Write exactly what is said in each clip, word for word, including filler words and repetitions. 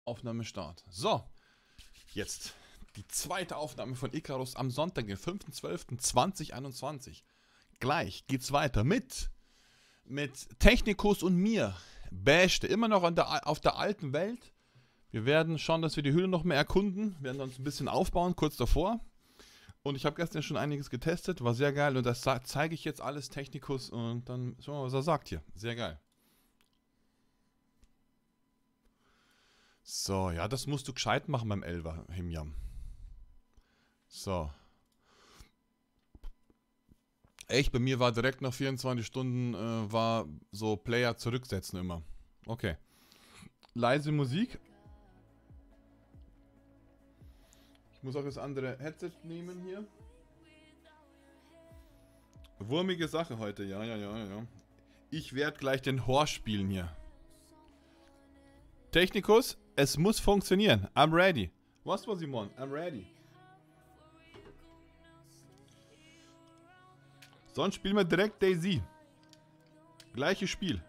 Aufnahme Start. So, jetzt die zweite Aufnahme von Icarus am Sonntag, den fünften zwölften zweitausendeinundzwanzig. Gleich geht's weiter mit, mit Technikus und mir. Bäste, immer noch an der, auf der alten Welt. Wir werden schauen, dass wir die Höhle noch mehr erkunden. Wir werden uns ein bisschen aufbauen, kurz davor. Und ich habe gestern schon einiges getestet, war sehr geil. Und das zeige ich jetzt alles Technikus und dann schauen wir mal, was er sagt hier. Sehr geil. So, ja, das musst du gescheit machen beim Elfer, Himjam. So. Echt, bei mir war direkt nach vierundzwanzig Stunden, äh, war so Player zurücksetzen immer. Okay. Leise Musik. Ich muss auch das andere Headset nehmen hier. Wurmige Sache heute, ja, ja, ja, ja. Ich werde gleich den Horst spielen hier. Technikus, es muss funktionieren. I'm ready. Was war Simon? I'm ready. Sonst spielen wir direkt Daisy. Gleiches Spiel.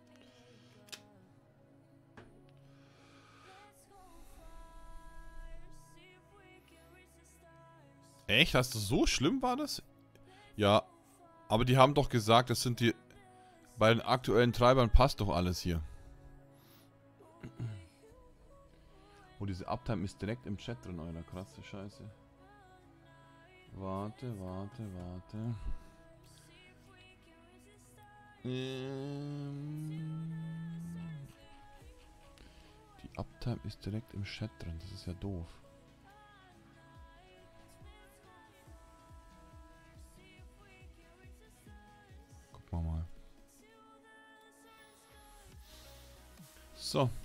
Echt? Hast du so schlimm war das? Ja, aber die haben doch gesagt, das sind die... Bei den aktuellen Treibern passt doch alles hier. Oh, diese Uptime ist direkt im Chat drin, Alter. Krasse Scheiße. Warte, warte, warte. Ähm... Die Uptime ist direkt im Chat drin. Das ist ja doof. Gucken wir mal. So.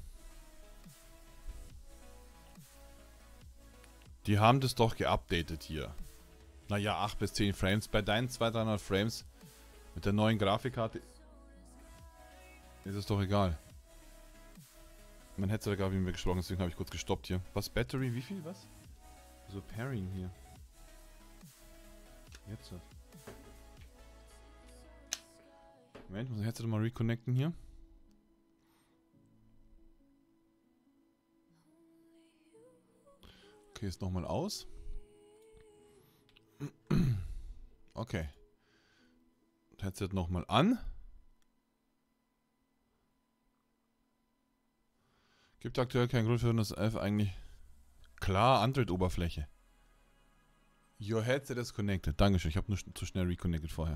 Die haben das doch geupdatet hier. Naja, acht bis zehn Frames. Bei deinen zweihundert, dreihundert Frames mit der neuen Grafikkarte ist es doch egal. Mein Headset gab ihm gesprochen, deswegen habe ich kurz gestoppt hier. Was? Battery? Wie viel? Was? So Pairing hier. Jetzt. Moment, muss ich Headset mal reconnecten hier. Okay, ist nochmal aus. Okay. Headset nochmal an. Gibt aktuell keinen Grund für Windows elf eigentlich. Klar, Android-Oberfläche. Your headset is connected. Dankeschön, ich habe nur zu schnell reconnected vorher.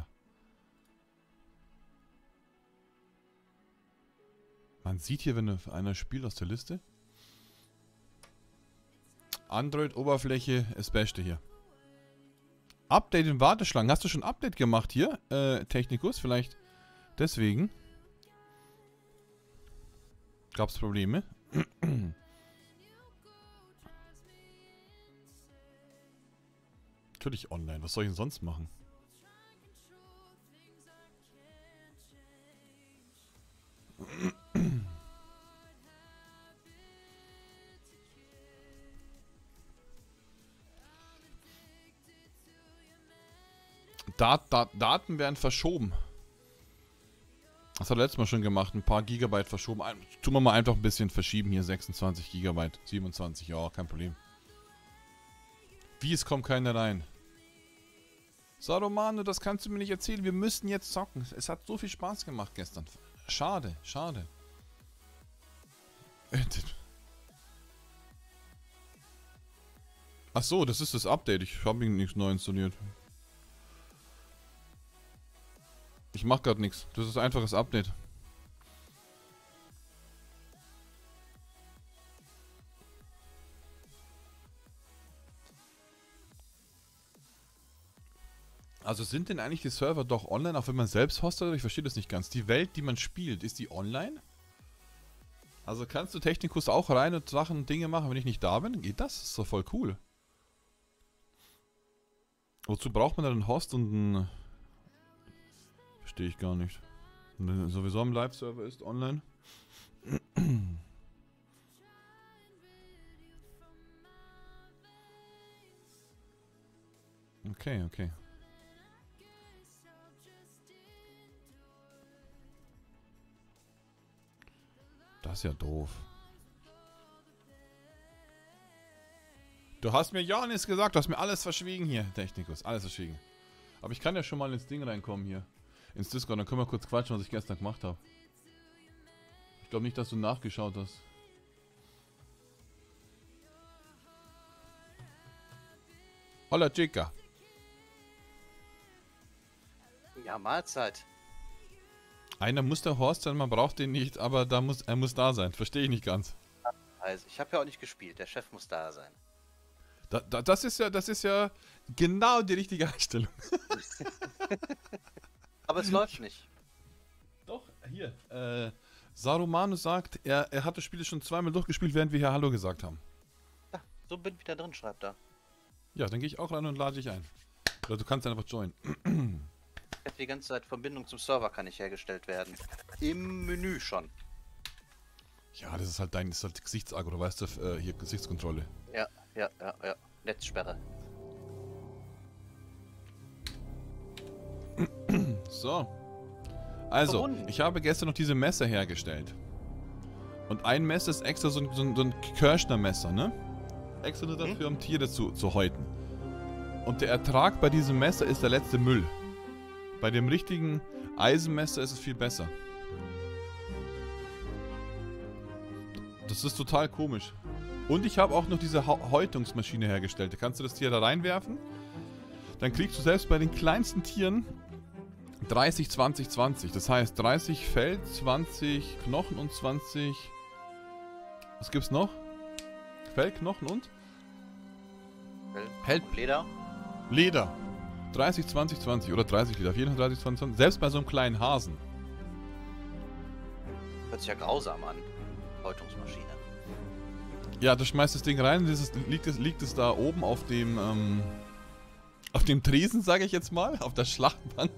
Man sieht hier, wenn einer spielt aus der Liste. Android-Oberfläche ist Beste hier. Update in Warteschlangen. Hast du schon Update gemacht hier? Äh, Technikus, vielleicht deswegen. Gab es Probleme? Natürlich online. Was soll ich denn sonst machen? Dat, Dat, Daten werden verschoben. Das hat er letztes Mal schon gemacht. Ein paar Gigabyte verschoben. Ein, tun wir mal einfach ein bisschen verschieben hier. sechsundzwanzig Gigabyte. siebenundzwanzig, ja, kein Problem. Wie, es kommt keiner rein? Saromano, das kannst du mir nicht erzählen. Wir müssen jetzt zocken. Es hat so viel Spaß gemacht gestern. Schade, schade. Ach so, das ist das Update. Ich habe ihn nichts neu installiert. Ich mach gerade nichts. Das ist einfaches Update. Also sind denn eigentlich die Server doch online, auch wenn man selbst hostet? Ich verstehe das nicht ganz. Die Welt, die man spielt, ist die online? Also kannst du Technikus auch rein und Sachen und Dinge machen, wenn ich nicht da bin? Geht das? Das ist doch voll cool. Wozu braucht man dann einen Host und einen... Verstehe ich gar nicht. Wenn sowieso am Live-Server ist, online. Okay, okay. Das ist ja doof. Du hast mir ja nichts gesagt, du hast mir alles verschwiegen hier, Technikus, alles verschwiegen. Aber ich kann ja schon mal ins Ding reinkommen hier. Ins Discord, dann können wir kurz quatschen, was ich gestern gemacht habe. Ich glaube nicht, dass du nachgeschaut hast. Hola, Chica. Ja, Mahlzeit. Einer muss der Horst sein, man braucht den nicht, aber da muss, er muss da sein. Verstehe ich nicht ganz. Also, ich habe ja auch nicht gespielt, der Chef muss da sein. Da, da, das ist ja, das ist ja genau die richtige Einstellung. Aber es läuft nicht. Doch, hier. Äh, Sarumanus sagt, er, er hat das Spiel schon zweimal durchgespielt, während wir hier Hallo gesagt haben. Ja, so bin ich wieder drin, schreibt er. Ja, dann gehe ich auch rein und lade dich ein. Oder du kannst einfach joinen. Die ganze Zeit Verbindung zum Server kann nicht hergestellt werden. Im Menü schon. Ja, das ist halt dein, das ist halt Gesichtsagro, weißt du, äh, hier Gesichtskontrolle. Ja, ja, ja, ja. Netzsperre. So. Also, Verbunden. ich habe gestern noch diese Messer hergestellt. Und ein Messer ist extra so ein, so ein, so ein Kirschner-Messer, ne? Extra nur dafür, um Tiere zu, zu häuten. Und der Ertrag bei diesem Messer ist der letzte Müll. Bei dem richtigen Eisenmesser ist es viel besser. Das ist total komisch. Und ich habe auch noch diese ha Häutungsmaschine hergestellt. Da kannst du das Tier da reinwerfen. Dann kriegst du selbst bei den kleinsten Tieren dreißig, zwanzig, zwanzig. Das heißt dreißig Fell, zwanzig Knochen und zwanzig... Was gibt's noch? Fell, Knochen und? Fell, Leder. Leder. dreißig, zwanzig, zwanzig. Oder dreißig Leder. Auf jeden Fall dreißig, zwanzig, zwanzig. Selbst bei so einem kleinen Hasen. Hört sich ja grausam an. Häutungsmaschine. Ja, du schmeißt das Ding rein und dieses, liegt, es, liegt es da oben auf dem, ähm, auf dem Tresen, sage ich jetzt mal, auf der Schlachtbank.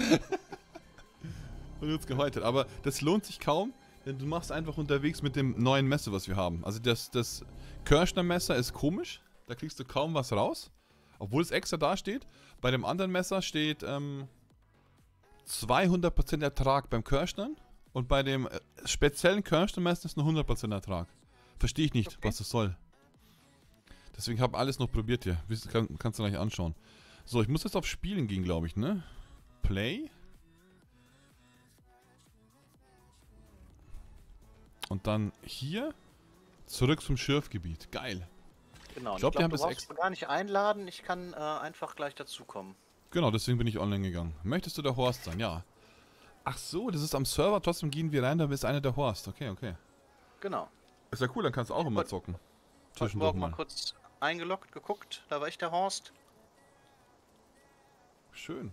Und wird's gehäutet. Aber das lohnt sich kaum, denn du machst einfach unterwegs mit dem neuen Messer, was wir haben. Also das, das Kirschner Messer ist komisch, da kriegst du kaum was raus, obwohl es extra da steht. Bei dem anderen Messer steht ähm, zweihundert Prozent Ertrag beim Kirschner und bei dem äh, speziellen Kirschner Messer ist nur hundert Prozent Ertrag. Verstehe ich nicht, okay, was das soll. Deswegen habe ich alles noch probiert hier. Kann, kannst du gleich anschauen. So, ich muss jetzt auf Spielen gehen, glaube ich, ne? Play. Und dann hier zurück zum Schürfgebiet. Geil. Genau, ich glaube, glaub, die haben du das brauchst gar nicht einladen. Ich kann äh, einfach gleich dazukommen. Genau, deswegen bin ich online gegangen. Möchtest du der Horst sein? Ja. Ach so, das ist am Server. Trotzdem gehen wir rein, da bist einer der Horst. Okay, okay. Genau. Ist ja cool, dann kannst du auch immer zocken. Heute Morgen mal kurz eingeloggt, geguckt. Da war ich der Horst. Schön.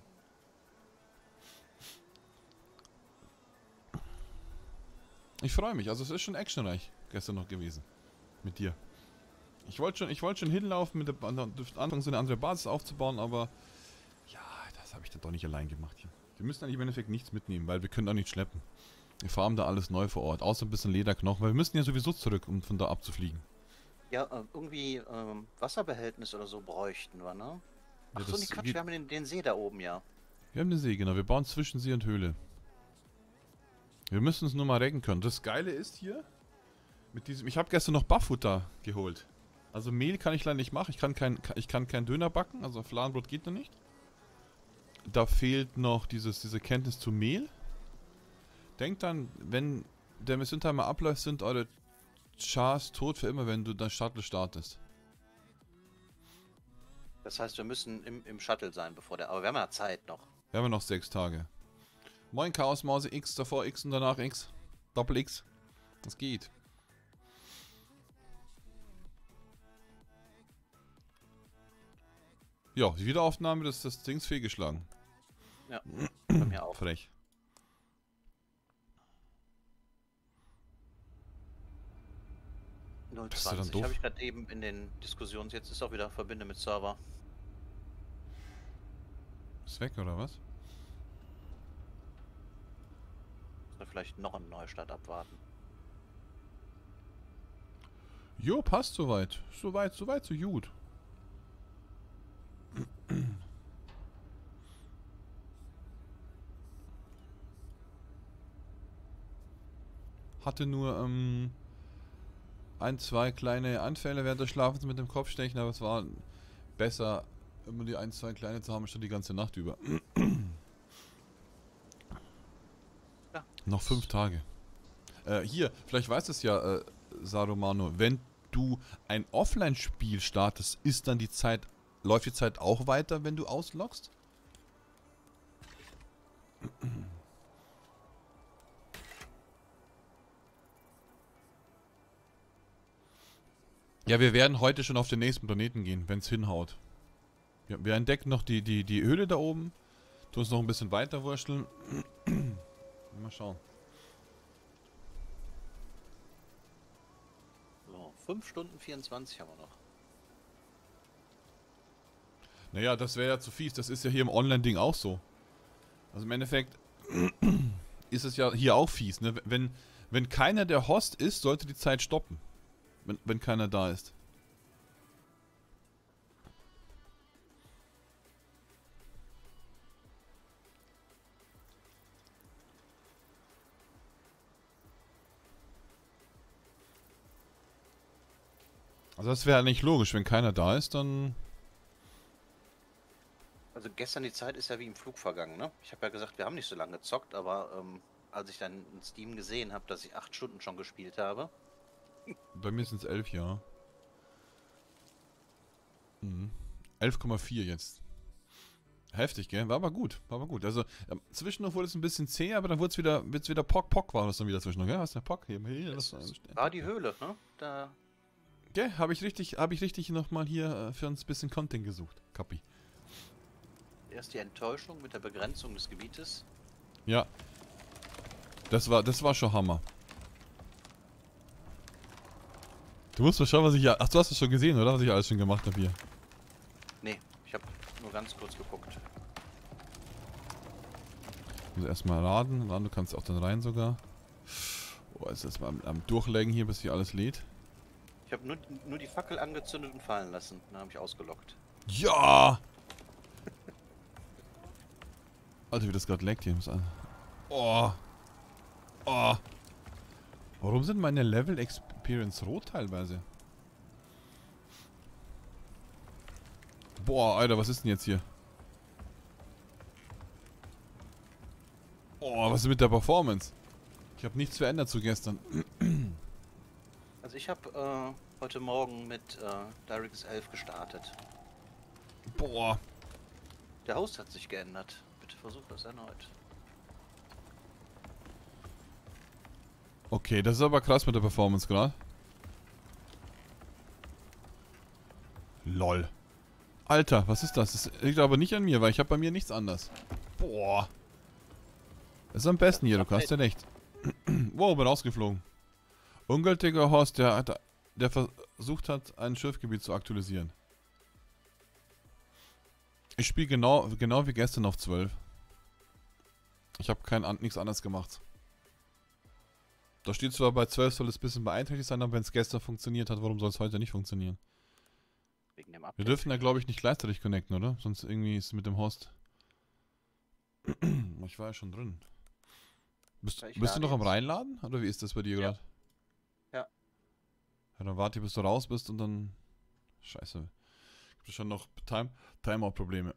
Ich freue mich. Also es ist schon actionreich gestern noch gewesen. Mit dir. Ich wollte schon, ich wollte schon hinlaufen, mit der anfangen so eine andere Basis aufzubauen, aber ja, das habe ich dann doch nicht allein gemacht hier. Wir müssen eigentlich im Endeffekt nichts mitnehmen, weil wir können auch nicht schleppen. Wir farmen da alles neu vor Ort, außer ein bisschen Lederknochen, weil wir müssen ja sowieso zurück, um von da abzufliegen. Ja, äh, irgendwie ähm, Wasserbehältnis oder so bräuchten wir, ne? Ach Ja, so, nee, Quatsch, wir haben den, den See da oben, ja. Wir haben den See, genau. Wir bauen zwischen See und Höhle. Wir müssen uns nur mal recken können. Das Geile ist hier, mit diesem, ich habe gestern noch Barfutter geholt. Also Mehl kann ich leider nicht machen. Ich kann kein, ich kann kein Döner backen, also Fladenbrot geht noch nicht. Da fehlt noch dieses, diese Kenntnis zu Mehl. Denkt dann, wenn der Mission-Timer abläuft, sind eure Chars tot für immer, wenn du dein Shuttle startest. Das heißt, wir müssen im, im Shuttle sein, bevor der... Aber wir haben ja Zeit noch. Wir haben noch sechs Tage. Moin Chaos Mause, X davor X und danach X. Doppel X. Das geht. Ja, die Wiederaufnahme des, des Dings fehlgeschlagen. Ja, bei mir auch. Frech. null zwanzig habe ich gerade eben in den Diskussionen. Jetzt ist auch wieder Verbinde mit Server. Ist weg oder was? Müssen wir vielleicht noch einen Neustart abwarten. Jo, passt soweit. Soweit, soweit, so gut. Hatte nur, ähm... ein, zwei kleine Anfälle während des Schlafens mit dem Kopfstechen, aber es war besser, immer die ein, zwei kleine zu haben, schon die ganze Nacht über. Ja. Noch fünf Tage. Äh, hier, vielleicht weißt du es ja, äh, Saromano, wenn du ein Offline-Spiel startest, ist dann die Zeit, läuft die Zeit auch weiter, wenn du ausloggst? Ja, wir werden heute schon auf den nächsten Planeten gehen, wenn es hinhaut. Ja, wir entdecken noch die, die, die Höhle da oben. Tu uns noch ein bisschen weiter wurschteln. Mal schauen. So, fünf Stunden vierundzwanzig haben wir noch. Naja, das wäre ja zu fies. Das ist ja hier im Online-Ding auch so. Also im Endeffekt ist es ja hier auch fies. Ne? Wenn, wenn keiner der Host ist, sollte die Zeit stoppen. Wenn, wenn keiner da ist. Also das wäre nicht logisch. Wenn keiner da ist, dann... Also gestern die Zeit ist ja wie im Flug vergangen, ne? Ich habe ja gesagt, wir haben nicht so lange gezockt, aber ähm, als ich dann in Steam gesehen habe, dass ich acht Stunden schon gespielt habe. Bei mir sind es elf, ja. Mhm. elf Komma vier jetzt. Heftig, gell? War aber gut. War aber gut. Also, ähm, zwischendurch wurde es ein bisschen zäh, aber dann wurde es wieder, wird's wieder Pock, Pock war das dann wieder zwischendurch, gell? Hast du Pock? Hier, hier, das War die Höhle, ne? Da. Gell? Habe ich richtig, habe ich richtig nochmal hier äh, für uns ein bisschen Content gesucht. Kapi. Erst die Enttäuschung mit der Begrenzung des Gebietes. Ja. Das war, das war schon Hammer. Du musst mal schauen, was ich ja. Ach, du hast es schon gesehen, oder? Was ich alles schon gemacht habe hier. Nee, ich habe nur ganz kurz geguckt. Ich muss erstmal laden. Laden, du kannst auch dann rein sogar. Oh, ist das mal am, am Durchlegen hier, bis hier alles lädt. Ich habe nur, nur die Fackel angezündet und fallen lassen. Dann habe ich ausgelockt. Ja! Alter, wie das gerade leckt hier. Muss an. Oh. Oh. Warum sind meine Level Experience rot teilweise? Boah, Alter, was ist denn jetzt hier? Oh, was ist mit der Performance? Ich habe nichts verändert zu gestern. Also ich habe äh, heute Morgen mit äh, DirectX elf gestartet. Boah. Der Host hat sich geändert. Bitte versuch das erneut. Okay, das ist aber krass mit der Performance gerade. Lol. Alter, was ist das? Das liegt aber nicht an mir, weil ich habe bei mir nichts anders. Boah. Das ist am besten hier, du hast ja recht. Wow, bin rausgeflogen. Ungültiger Host, der, der versucht hat, ein Schiffgebiet zu aktualisieren. Ich spiele genau, genau wie gestern auf zwölf. Ich habe kein nichts anderes gemacht. Da steht zwar bei zwölf soll es ein bisschen beeinträchtigt sein, aber wenn es gestern funktioniert hat, warum soll es heute nicht funktionieren? Wegen dem Wir Update. dürfen da glaube ich nicht gleichzeitig connecten, oder? Sonst irgendwie ist es mit dem Host. Ich war ja schon drin. Bist, Ja, ich bist du lade noch am jetzt. Reinladen? Oder wie ist das bei dir Ja. gerade? Ja. Ja, dann warte ich, bis du raus bist und dann... Scheiße. Gibt es schon noch Time Timeout-Probleme.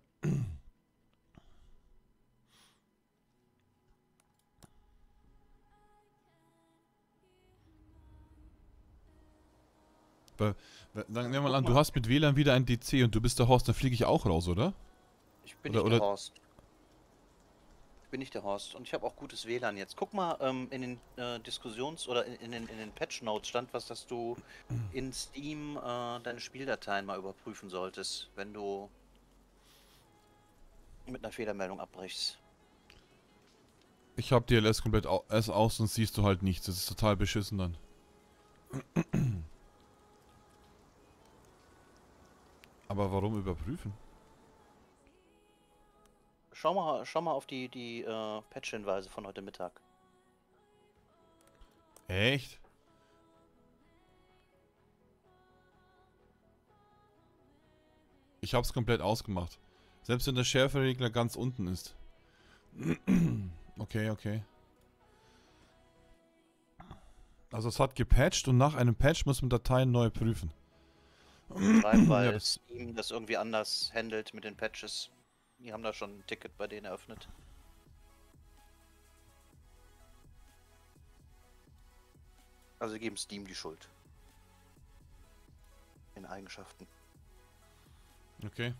Weil, weil- Dann nehmen wir mal an, du hast mit W L A N wieder ein D C und du bist der Host, dann fliege ich auch raus, oder? Ich bin Oder- nicht der oder- Horst. Ich bin nicht der Horst. Und ich habe auch gutes W L A N jetzt. Guck mal, ähm, in den äh, Diskussions- oder in, in, den, in den Patch-Notes stand was, dass du in Steam äh, deine Spieldateien mal überprüfen solltest, wenn du mit einer Fehlermeldung abbrichst. Ich hab D L S komplett au S aus und siehst du halt nichts. Das ist total beschissen dann. Aber warum überprüfen? Schau mal, schau mal auf die, die äh, Patch-Hinweise von heute Mittag. Echt? Ich hab's komplett ausgemacht. Selbst wenn der Schärferegler ganz unten ist. Okay, okay. Also es hat gepatcht und nach einem Patch muss man Dateien neu prüfen. Schreiben, weil Ja, das- Steam das irgendwie anders handelt mit den Patches. Die haben da schon ein Ticket bei denen eröffnet. Also sie geben Steam die Schuld. In Eigenschaften. Okay.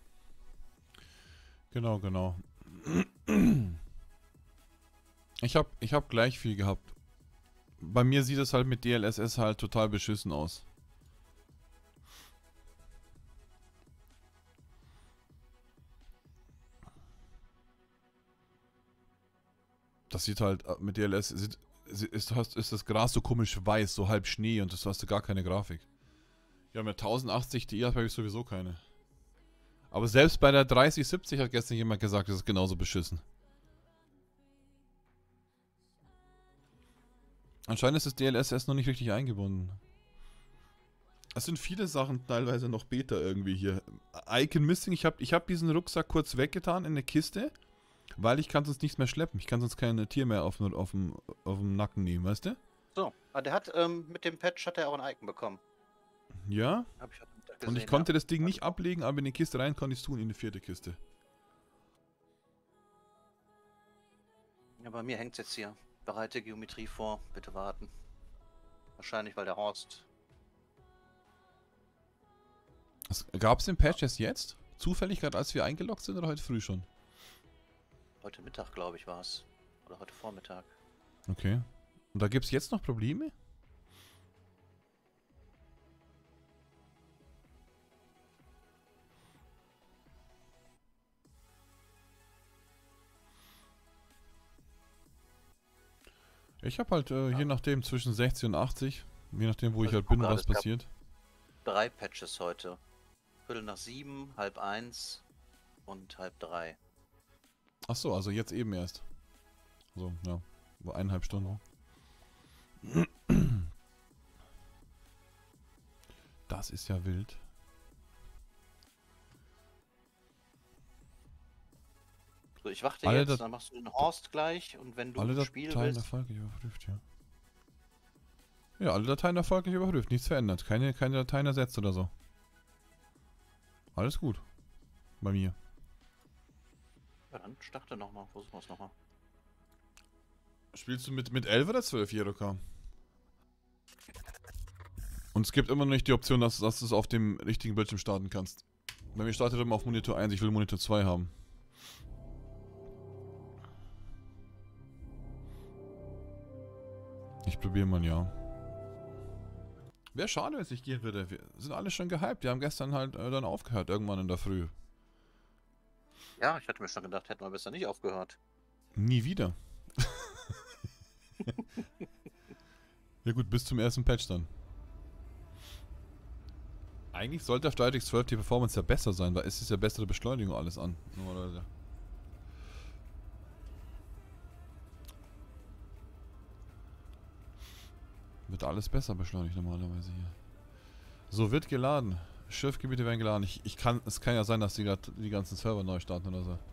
Genau, genau. Ich hab, ich hab gleich viel gehabt. Bei mir sieht es halt mit D L S S halt total beschissen aus. Das sieht halt äh, mit D L S sieht, ist, ist, ist das Gras so komisch weiß, so halb Schnee und das hast du gar keine Grafik. Ja, mit tausendachtzig Ti habe ich sowieso keine. Aber selbst bei der dreißig siebzig hat gestern jemand gesagt, das ist genauso beschissen. Anscheinend ist das D L S S noch nicht richtig eingebunden. Es sind viele Sachen teilweise noch Beta irgendwie hier. Icon Missing, ich habe ich hab diesen Rucksack kurz weggetan in eine Kiste, weil ich kann sonst nichts mehr schleppen. Ich kann sonst kein Tier mehr auf, auf, dem, auf dem Nacken nehmen, weißt du? So, aber der hat ähm, mit dem Patch hat er auch ein Icon bekommen. Ja. Hab ich heute Mittag Und ich gesehen, konnte ja. das Ding nicht ablegen, aber in die Kiste rein konnte ich es tun, in die vierte Kiste. Ja, bei mir hängt es jetzt hier. Bereite Geometrie vor, bitte warten. Wahrscheinlich, weil der Horst. Gab es den Patch erst jetzt? Zufällig gerade als wir eingeloggt sind oder heute früh schon? Heute Mittag, glaube ich, war es. Oder heute Vormittag. Okay. Und da gibt es jetzt noch Probleme? Ich habe halt, äh, Ja. je nachdem, zwischen sechzig und achtzig. Je nachdem, wo ich Also halt ich bin guck und gerade, was es gab passiert. Drei Patches heute. Viertel nach sieben, halb eins und halb drei. Ach so, also jetzt eben erst. So, ja. Wo eineinhalb Stunden. Das ist ja wild. So, ich warte Alle jetzt, Dat- dann machst du den Horst gleich und wenn du Alle ein Spiel Dateien willst. erfolgreich überprüft, ja. Ja, alle Dateien erfolgreich überprüft. Nichts verändert. Keine, keine Dateien ersetzt oder so. Alles gut. Bei mir. Ja, dann starte nochmal, versuchen wir es nochmal. Spielst du mit, mit elf oder zwölf J K? Und es gibt immer noch nicht die Option, dass, dass du es auf dem richtigen Bildschirm starten kannst. Bei mir startet immer auf Monitor eins, ich will Monitor zwei haben. Ich probiere mal, ja. Wäre schade, wenn es nicht gehen würde. Wir sind alle schon gehypt. Wir haben gestern halt äh, dann aufgehört, irgendwann in der Früh. Ja, ich hatte mir schon gedacht, hätten wir besser nicht aufgehört. Nie wieder. Ja gut, bis zum ersten Patch dann. Eigentlich sollte auf DirectX zwölf die Performance ja besser sein, weil es ist ja bessere Beschleunigung alles an. Normalerweise. Wird alles besser beschleunigt normalerweise hier. So, wird geladen. Schiffgebiete werden geladen. Ich, ich kann, es kann ja sein, dass die grad die ganzen Server neu starten oder so.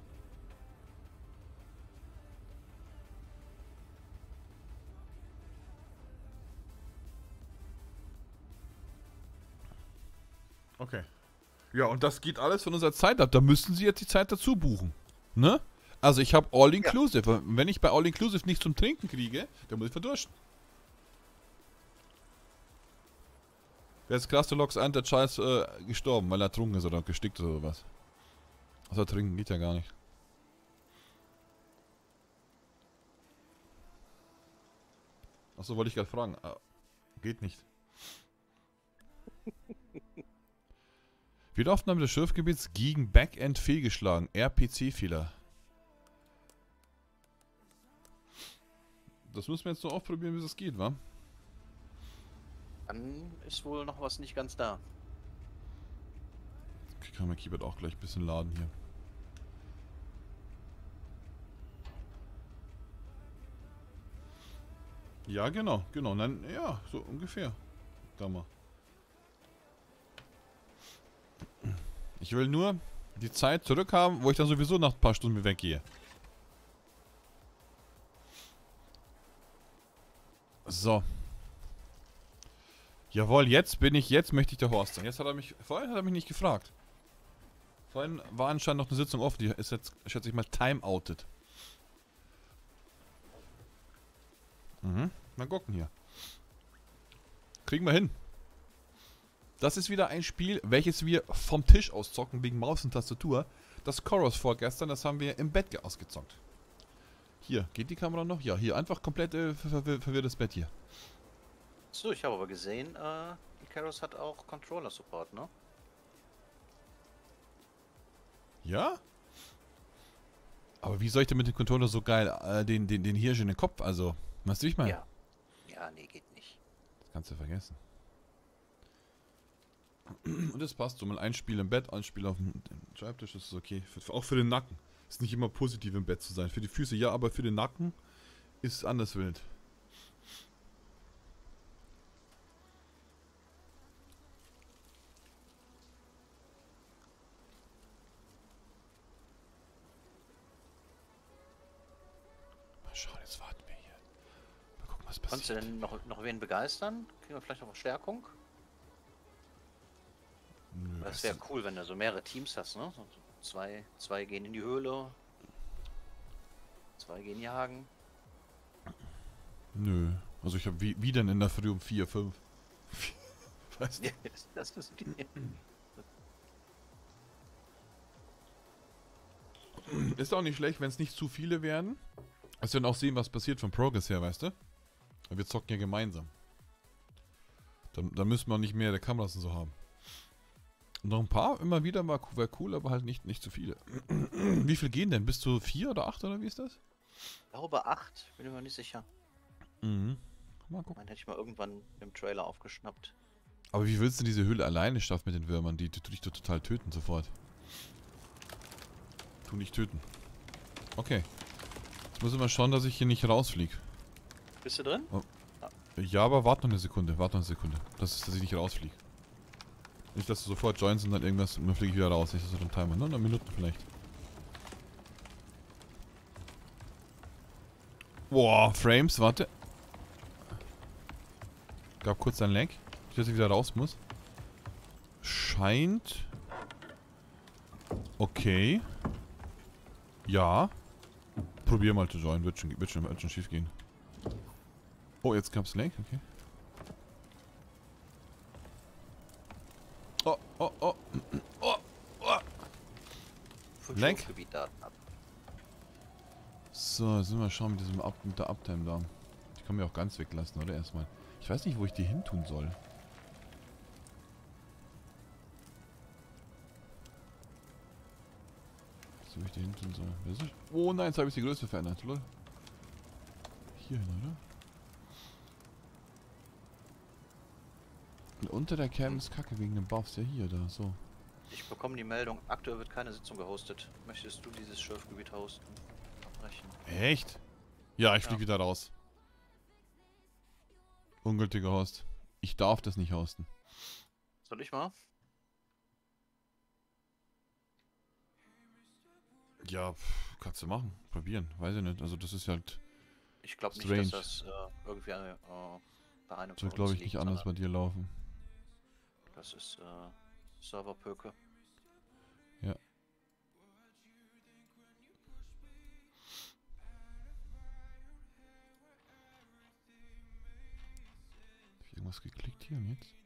Okay. Ja, und das geht alles von unserer Zeit ab. Da müssen Sie jetzt die Zeit dazu buchen. Ne? Also ich habe All-Inclusive. Ja. Wenn ich bei All-Inclusive nichts zum Trinken kriege, dann muss ich verdursten. Wer ist krass, du lockst ein, der Scheiß äh, gestorben, weil er ertrunken ist oder gestickt ist oder was. Also trinken geht ja gar nicht. Achso, wollte ich gerade fragen. Ah, geht nicht. Wiederaufnahme des Schiffgebiets gegen Backend fehlgeschlagen. R P C-Fehler. Das müssen wir jetzt so ausprobieren, wie es geht, wa? Dann ist wohl noch was nicht ganz da. Okay, kann mein Keyboard auch gleich ein bisschen laden hier. Ja, genau, genau. Nein, ja, so ungefähr. Da mal. Ich will nur die Zeit zurückhaben, wo ich dann sowieso nach ein paar Stunden weggehe. So. Jawohl, jetzt bin ich, jetzt möchte ich der Horst sein. Jetzt hat er mich, vorhin hat er mich nicht gefragt. Vorhin war anscheinend noch eine Sitzung offen, die ist jetzt, schätze ich mal, timeoutet. Mhm, mal gucken hier. Kriegen wir hin. Das ist wieder ein Spiel, welches wir vom Tisch aus zocken, wegen Maus und Tastatur. Das Chorus vorgestern, das haben wir im Bett ausgezockt. Hier, geht die Kamera noch? Ja, hier, einfach komplett äh, verwir verwirrtes Bett hier. So, ich habe aber gesehen, äh, Icarus hat auch Controller-Support, ne? Ja? Aber wie soll ich denn mit dem Controller so geil äh, den, den, den Hirsch in den Kopf, also, weißt du, wie ich meine? Ja. Ja, nee, geht nicht. Das kannst du vergessen. Und das passt so, mal ein Spiel im Bett, ein Spiel auf dem Schreibtisch, das ist okay. Für, auch für den Nacken. Ist nicht immer positiv im Bett zu sein. Für die Füße ja, aber für den Nacken ist es anders wild. Mal schauen, jetzt warten wir hier. Mal gucken, was passiert. Kannst du denn noch, noch wen begeistern? Kriegen wir vielleicht noch Verstärkung? Nö, Das wäre cool, wenn du so mehrere Teams hast, ne? So zwei, zwei gehen in die Höhle. Zwei gehen jagen. Nö. Also ich habe wie, wie denn in der Früh um vier, fünf? Weißt du? Das ist die. Ist auch nicht schlecht, wenn es nicht zu viele werden. Dass wir dann auch sehen, was passiert vom Progress her, weißt du? Weil wir zocken ja gemeinsam. Dann, dann müssen wir auch nicht mehr der Kameras und so haben. Und noch ein paar immer wieder wäre wär cool, aber halt nicht, nicht zu viele. Wie viel gehen denn? Bis zu vier oder acht oder wie ist das? Ich glaube acht, bin ich mir nicht sicher. Mhm. Mal gucken. Meinen hätte ich mal irgendwann im Trailer aufgeschnappt. Aber wie willst du diese Höhle alleine schaffen mit den Würmern? Die tun dich doch total töten sofort. Tu nicht töten. Okay. Jetzt muss ich mal schauen, dass ich hier nicht rausfliege. Bist du drin? Oh. Ja, aber warte noch eine Sekunde. Warte noch eine Sekunde. Das ist, dass ich nicht rausfliege. Nicht, dass du sofort joinst und dann irgendwas und dann fliege ich wieder raus. Nicht, dass du den Timer. Nur noch Minuten vielleicht. Boah, Frames, warte. Gab kurz ein Lag. Ich dass ich wieder raus muss. Scheint. Okay. Ja. Probier mal zu joinen. Wird schon, wird schon, wird schon schief gehen. Oh, jetzt gab's Lag. Okay. Oh, oh, oh. Oh, oh. Lag. So, jetzt müssen wir schauen mit diesem Up, mit der Uptime da. Ich kann mir auch ganz weglassen, oder? Erstmal. Ich weiß nicht, wo ich die hin tun soll. So, wo ich die hin tun soll. Was ist? Oh nein, jetzt habe ich die Größe verändert, oder? Hier hin, oder? Und unter der Cam ist Kacke wegen dem Buffs. Ja, hier, da, so. Ich bekomme die Meldung, aktuell wird keine Sitzung gehostet. Möchtest du dieses Schürfgebiet hosten? Abbrechen. Echt? Ja, ich Ja. fliege wieder raus. Ungültiger Host. Ich darf das nicht hosten. Soll ich mal? Ja, pff, kannst du machen. Probieren. Weiß ich nicht. Also das ist halt... Ich glaube nicht, Strange. dass das äh, irgendwie äh, bei einem soll, von glaube uns ich, nicht liegt, anders bei sondern dir laufen. das ist äh, Serverpöke. Ja. Hab ich irgendwas geklickt hier und jetzt?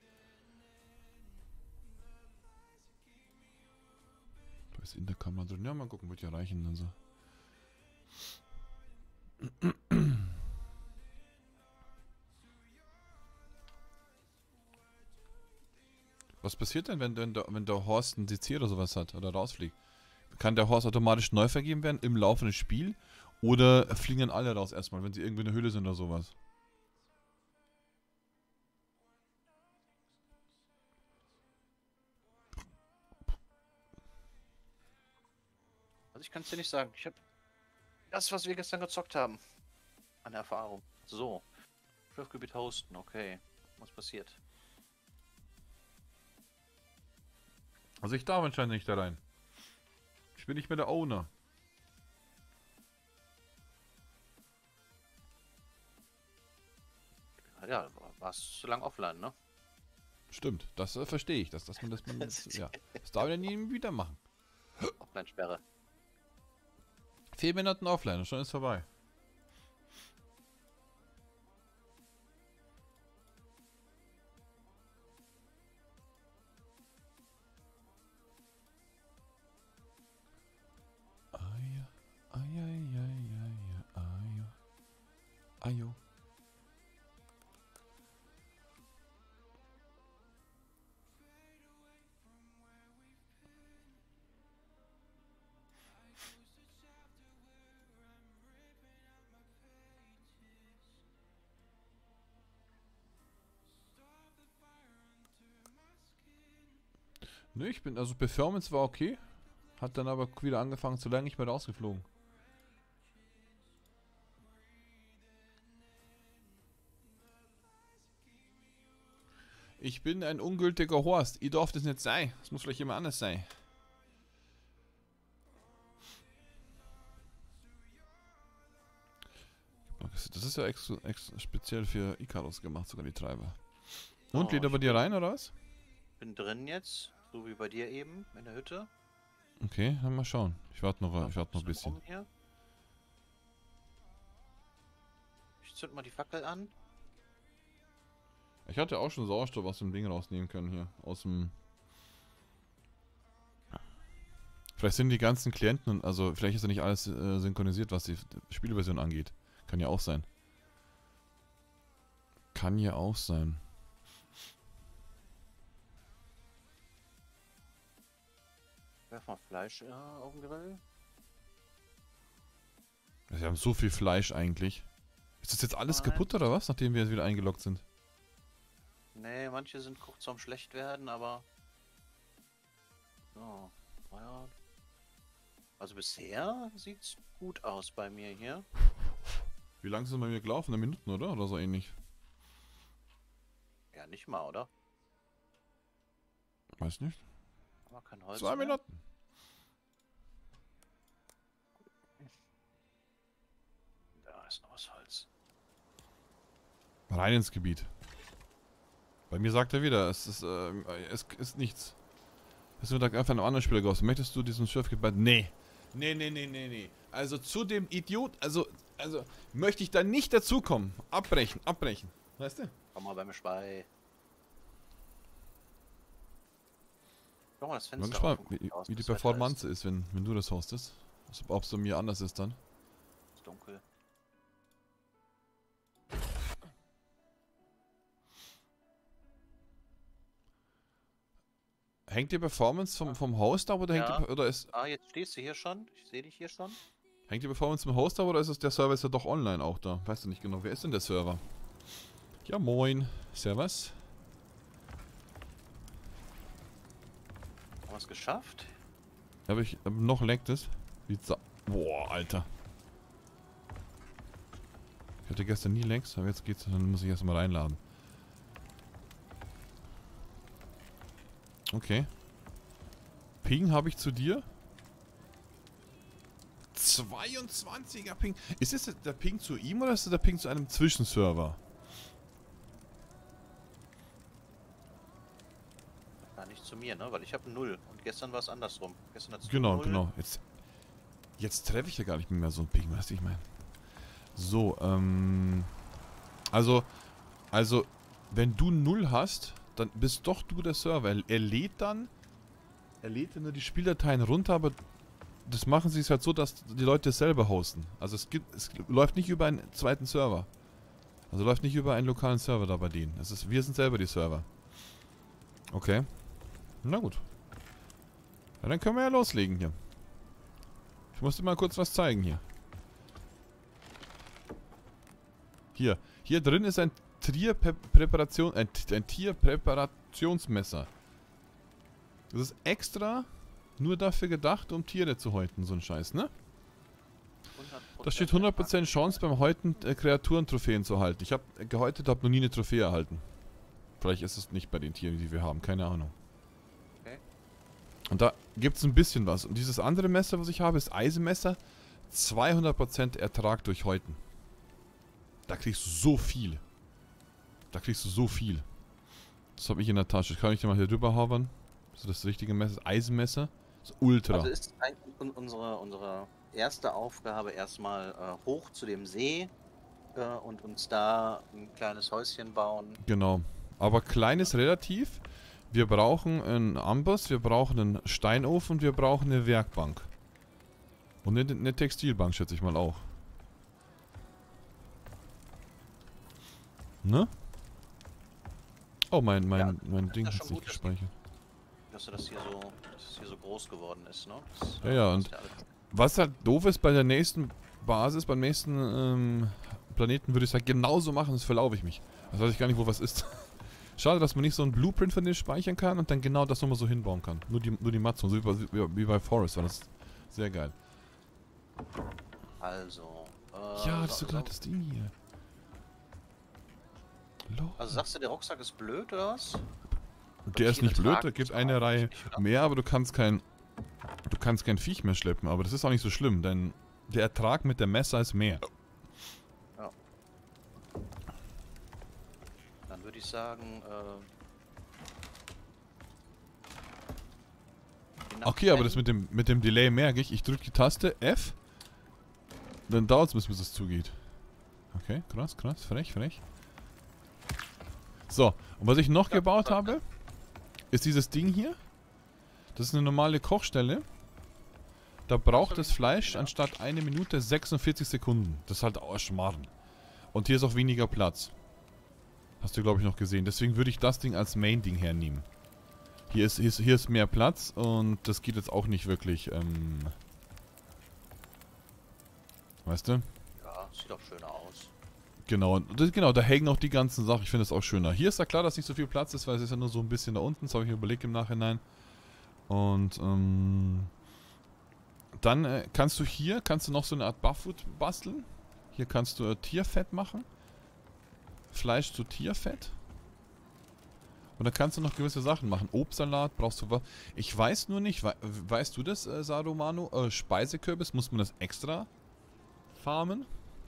Da ist in der Kamera drin. Ja, mal gucken, wird ja reichen dann so. Was passiert denn, wenn, wenn, der, wenn der Horst ein D C oder sowas hat oder rausfliegt? Kann der Horst automatisch neu vergeben werden im laufenden Spiel? Oder fliegen dann alle raus erstmal, wenn sie irgendwie in der Höhle sind oder sowas? Also ich kann es dir nicht sagen. Ich habe das, was wir gestern gezockt haben, an Erfahrung. So. Schürfgebiet hosten, okay. Was passiert? Also ich darf anscheinend nicht da rein. Ich bin nicht mehr der Owner. Ja, warst zu lang offline, ne? stimmt. Das äh, verstehe ich. Das, dass man das, man, das, ja. Das darf ich nie wieder machen. Offline-Sperre. Vier Minuten offline und schon ist vorbei. Aja, aja, aja, aja, aja. Ajo. Nö, ich bin, also Performance war okay. Hat dann aber wieder angefangen zu lange nicht mehr rausgeflogen. Ich bin ein ungültiger Horst. Ich darf das nicht sein. Das muss vielleicht jemand anders sein. Das ist ja ex, ex, speziell für Icarus gemacht, sogar die Treiber. Und, Oh, lädt er bei dir rein, oder was? Bin drin jetzt, so wie bei dir eben, in der Hütte. Okay, dann mal schauen. Ich warte noch, ich warte noch ein bisschen. Hier. Ich zünd mal die Fackel an. Ich hatte auch schon Sauerstoff aus dem Ding rausnehmen können hier. Aus dem... Vielleicht sind die ganzen Klienten, also vielleicht ist ja nicht alles äh, synchronisiert, was die Spielversion angeht. Kann ja auch sein. Kann ja auch sein. Werf mal Fleisch äh, auf den Grill. Wir haben so viel Fleisch eigentlich. Ist das jetzt alles Nein. kaputt oder was, nachdem wir jetzt wieder eingeloggt sind? Nee, manche sind kurz vorm schlecht werden, aber... So, ja. Also bisher sieht's gut aus bei mir hier. Wie lange ist es bei mir gelaufen? Eine Minute, oder? Oder so ähnlich? Ja, nicht mal, oder? Weiß nicht. Aber kein Holz Zwei mehr. Minuten. Da ist noch was Holz. Rein ins Gebiet. Bei mir sagt er wieder, es ist, äh, es ist nichts. Es wird einfach einem anderen Spieler geholfen. Möchtest du diesen Surfgebiet? Nee. Nee, nee, nee, nee, nee. Also zu dem Idiot, also, also, möchte ich da nicht dazukommen. Abbrechen, abbrechen. Weißt du? Komm mal bei mir bei. Guck mal das Ich bin Fenster gespannt, auf. wie, Aus, wie die das Wetter Performance ist, wenn, wenn du das hostest. Ob es bei mir anders ist dann. Ist dunkel. Hängt die Performance vom, vom Host ab oder, Ja. hängt die, oder ist, Ah, jetzt stehst du hier schon. Ich sehe dich hier schon. hängt die Performance vom Host ab oder ist es der Server ist ja doch online auch da? Weißt du nicht genau, wer ist denn der Server? Ja, moin. Servus. Haben wir es geschafft? Habe ich hab noch leckt es. Wie Sa Boah, Alter. Ich hatte gestern nie Lecks, aber jetzt geht's, dann muss ich erstmal reinladen. Okay. Ping habe ich zu dir. zweiundzwanziger Ping. Ist es der Ping zu ihm oder ist es der Ping zu einem Zwischenserver? Gar nicht zu mir, ne? Weil ich habe null. Und gestern war es andersrum. Gestern hat's Genau, null. genau. Jetzt, jetzt treffe ich ja gar nicht mehr so einen Ping, weißt du, ich meine. So, ähm. Also, also, wenn du null hast, dann bist doch du der Server. Er, er lädt dann, er lädt dann nur die Spieldateien runter, aber das machen sie es halt so, dass die Leute es selber hosten. Also es gibt, es läuft nicht über einen zweiten Server. Also läuft nicht über einen lokalen Server da bei denen. Es ist, wir sind selber die Server. Okay. Na gut. Ja, dann können wir ja loslegen hier. Ich muss dir mal kurz was zeigen hier. Hier. Hier drin ist ein Tierpräparation, ein, ein Tierpräparationsmesser. Das ist extra nur dafür gedacht, um Tiere zu häuten, so ein Scheiß, ne? Da steht hundert Prozent Chance beim Häuten äh, Kreaturen-Trophäen zu halten. Ich habe gehäutet, habe noch nie eine Trophäe erhalten. Vielleicht ist es nicht bei den Tieren, die wir haben, keine Ahnung. Okay. Und da gibt es ein bisschen was. Und dieses andere Messer, was ich habe, ist Eisenmesser. zweihundert Prozent Ertrag durch Häuten. Da kriegst du so viel. Da kriegst du so viel. Das habe ich in der Tasche. Kann ich dir mal hier drüber hovern? Das ist das richtige Messer. Eisenmesser. Das ist ultra. Also ist eigentlich un- unsere, unsere erste Aufgabe erstmal äh, hoch zu dem See äh, und uns da ein kleines Häuschen bauen. Genau. Aber klein ist relativ. Wir brauchen einen Amboss, wir brauchen einen Steinofen und wir brauchen eine Werkbank. Und eine, eine Textilbank, schätze ich mal auch. Ne? Oh, mein, mein, Ja, mein Ding ja hat schon sich gut, dass- gespeichert. Dass das hier so, dass das hier so groß geworden ist, ne? Das, Ja, äh, ja, ist und alles- was halt doof ist bei der nächsten Basis, beim nächsten ähm, Planeten, würde ich es halt genauso machen, sonst verlaufe ich mich. Das weiß ich gar nicht, wo was ist. Schade, dass man nicht so ein Blueprint von denen speichern kann und dann genau das nochmal so hinbauen kann. Nur die, nur die Matzen, so wie bei, wie, wie bei Forest war das sehr geil. Also. Äh, Ja, das ist so- so gerade so- das Ding hier. Lol. Also sagst du, der Rucksack ist blöd oder was? Der ist viele nicht blöd, tragen da gibt das eine auch Reihe nicht, oder? mehr, aber du kannst kein du kannst kein Viech mehr schleppen, aber das ist auch nicht so schlimm, denn der Ertrag mit der Messer ist mehr. Dann würde ich sagen, äh. je nach Okay, aber das Fan- mit dem mit dem Delay merke ich, ich drücke die Taste F, dann dauert es, bis bis es zugeht. Okay, krass, krass, frech, frech. So, und was ich noch Ja, gebaut ja. habe, ist dieses Ding hier. Das ist eine normale Kochstelle. Da braucht das Fleisch Ja. anstatt eine Minute sechsundvierzig Sekunden. Das ist halt auch Schmarrn. Und hier ist auch weniger Platz. Hast du, glaube ich, noch gesehen. Deswegen würde ich das Ding als Main-Ding hernehmen. Hier ist, hier, ist, hier ist mehr Platz und das geht jetzt auch nicht wirklich, ähm... Weißt du? Ja, sieht auch schöner aus. Genau, und das, genau, da hängen auch die ganzen Sachen. Ich finde es auch schöner. Hier ist ja klar, dass nicht so viel Platz ist, weil es ist ja nur so ein bisschen da unten. Das habe ich mir überlegt im Nachhinein. Und, ähm... Dann äh, kannst du hier, kannst du noch so eine Art Bufffood basteln. Hier kannst du äh, Tierfett machen. Fleisch zu Tierfett. Und dann kannst du noch gewisse Sachen machen. Obstsalat brauchst du was. Ich weiß nur nicht, we weißt du das, äh, Saromano? Äh, Speisekürbis, muss man das extra farmen?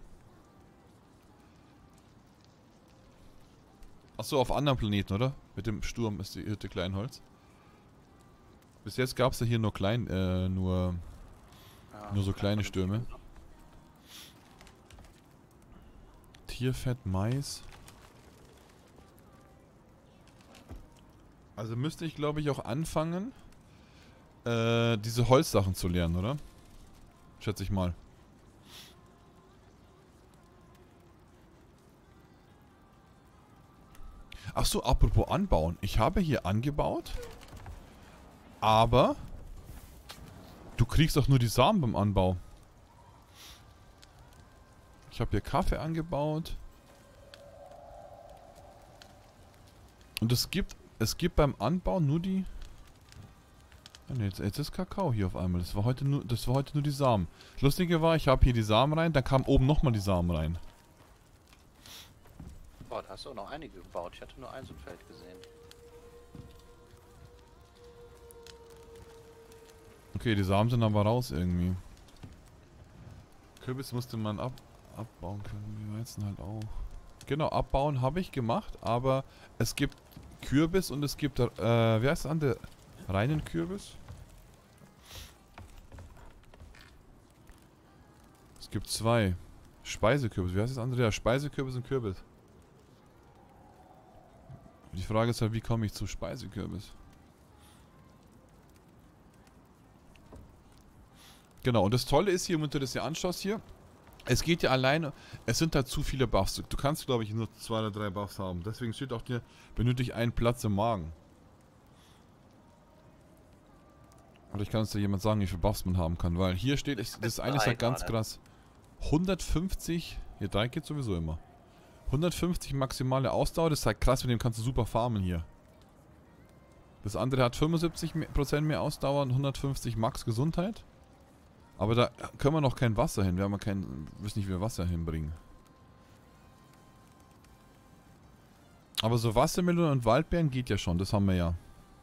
Achso, auf anderen Planeten, oder? Mit dem Sturm ist die Hütte Kleinholz. Bis jetzt gab es ja hier nur klein, äh, nur, Ja, nur so kann kleine man Stürme. nicht- Tierfett, Mais. Also müsste ich, glaube ich, auch anfangen, äh, diese Holzsachen zu lernen, oder? Schätze ich mal. Ach so, apropos anbauen. Ich habe hier angebaut, aber du kriegst auch nur die Samen beim Anbau. Ich habe hier Kaffee angebaut. Und es gibt, es gibt beim Anbau nur die... Ah, nee, jetzt, jetzt ist Kakao hier auf einmal. Das war heute nur, das war heute nur die Samen. Das Lustige war, ich habe hier die Samen rein, dann kamen oben nochmal die Samen rein. Boah, da hast du auch noch einige gebaut. Ich hatte nur ein so ein Feld gesehen. Okay, die Samen sind aber raus irgendwie. Kürbis musste man ab, abbauen können, die Weizen halt auch. Genau, abbauen habe ich gemacht, aber es gibt Kürbis und es gibt, äh, wie heißt das andere? Reinen Kürbis? Es gibt zwei. Speisekürbis, wie heißt das andere? Ja, Speisekürbis und Kürbis. Die Frage ist halt, wie komme ich zu Speisekürbis? Genau, und das Tolle ist hier, wenn du das hier anschaust hier, es geht ja alleine, es sind halt zu viele Buffs. Du kannst, glaube ich, nur zwei oder drei Buffs haben. Deswegen steht auch hier, benötige einen Platz im Magen. Oder ich kann uns da jemand sagen, wie viele Buffs man haben kann, weil hier steht, ich, das eine ist halt ganz krass. hundertfünfzig, hier drei geht sowieso immer. hundertfünfzig maximale Ausdauer, das ist halt krass, mit dem kannst du super farmen hier. Das andere hat fünfundsiebzig Prozent mehr Ausdauer und hundertfünfzig Max Gesundheit. Aber da können wir noch kein Wasser hin. Wir haben ja kein, wissen nicht, wie wir Wasser hinbringen. Aber so Wassermelonen und Waldbeeren geht ja schon. Das haben wir ja.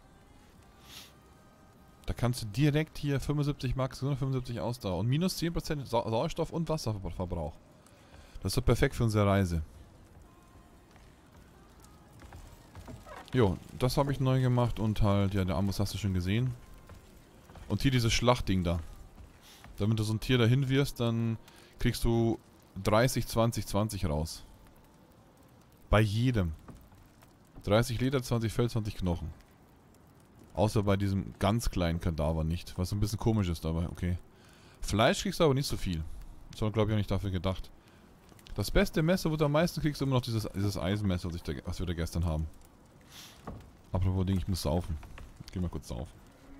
Da kannst du direkt hier fünfundsiebzig Max, hundertfünfundsiebzig Ausdauer und minus zehn Prozent Sau Sauerstoff und Wasserverbrauch. Das ist doch perfekt für unsere Reise. Jo, das habe ich neu gemacht und halt, ja, der Amboss hast du schon gesehen. Und hier dieses Schlachtding da. Damit du so ein Tier dahin wirst, dann kriegst du dreißig, zwanzig, zwanzig raus. Bei jedem. dreißig Leder, zwanzig Fell, zwanzig Knochen. Außer bei diesem ganz kleinen Kadaver nicht. Was ein bisschen komisch ist, aber okay. Fleisch kriegst du aber nicht so viel. Das war, glaube ich, auch nicht dafür gedacht. Das beste Messer, wo du am meisten kriegst, ist immer noch dieses, dieses Eisenmesser, was, ich da, was wir da gestern haben. Apropos Ding, ich muss saufen. Ich geh mal kurz saufen.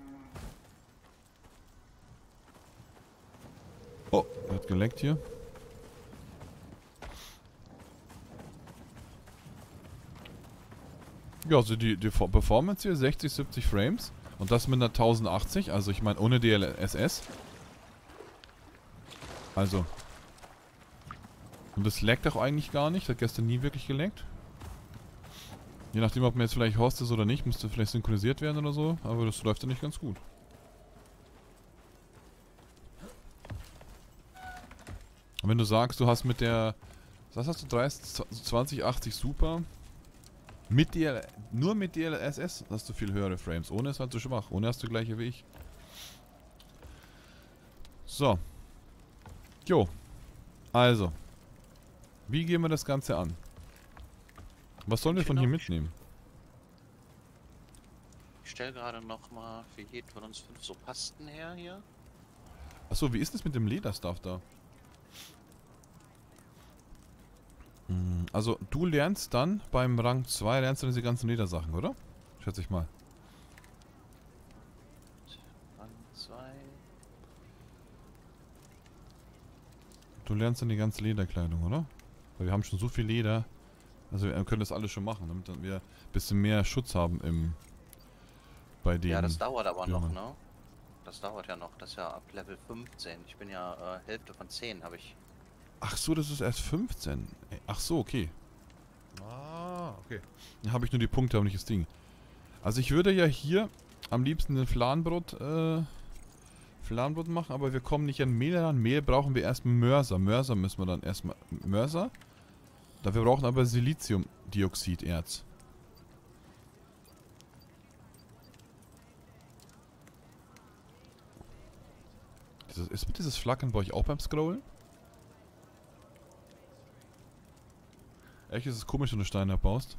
Oh, er hat geleckt hier. Ja, also die, die Performance hier, sechzig, siebzig Frames. Und das mit einer tausendachtzig, also ich meine ohne D L S S. Also. Und das laggt auch eigentlich gar nicht, hat gestern nie wirklich gelaggt. Je nachdem, ob man jetzt vielleicht Host ist oder nicht, müsste vielleicht synchronisiert werden oder so, aber das läuft ja nicht ganz gut. Und wenn du sagst, du hast mit der, was hast du, dreißig, zwanzig achtzig Super, mit D L, nur mit D L S S hast du viel höhere Frames, ohne ist halt zu schwach, ohne hast du gleiche wie ich. So. Jo. Also. Wie gehen wir das Ganze an? Was sollen wir von hier mitnehmen? Ich stelle gerade nochmal für jeden von uns fünf so Pasten her hier. Achso, wie ist das mit dem Lederstuff da? Also, du lernst dann beim Rang zwei, lernst du diese ganzen Ledersachen, oder? Schätze ich mal. Rang zwei. Du lernst dann die ganze Lederkleidung, oder? Weil wir haben schon so viel Leder. Also wir können das alles schon machen, damit dann wir ein bisschen mehr Schutz haben im... Bei den... Ja, das dauert aber ja. noch, ne? Das dauert ja noch. Das ist ja ab Level fünfzehn. Ich bin ja äh, Hälfte von zehn, habe ich. Ach so, das ist erst fünfzehn. Ach so, okay. Ah, okay. Dann habe ich nur die Punkte, aber nicht das Ding. Also ich würde ja hier am liebsten den Fladenbrot, äh... Fladenbrot machen, aber wir kommen nicht an Mehl ran. Mehl brauchen wir erstmal Mörser. Mörser müssen wir dann erstmal... Mörser? Dafür brauchen aber Siliziumdioxiderz. Dieses, ist mit dieses Flackern bei euch auch beim Scrollen? Echt, ist es komisch, wenn du Steine abbaust.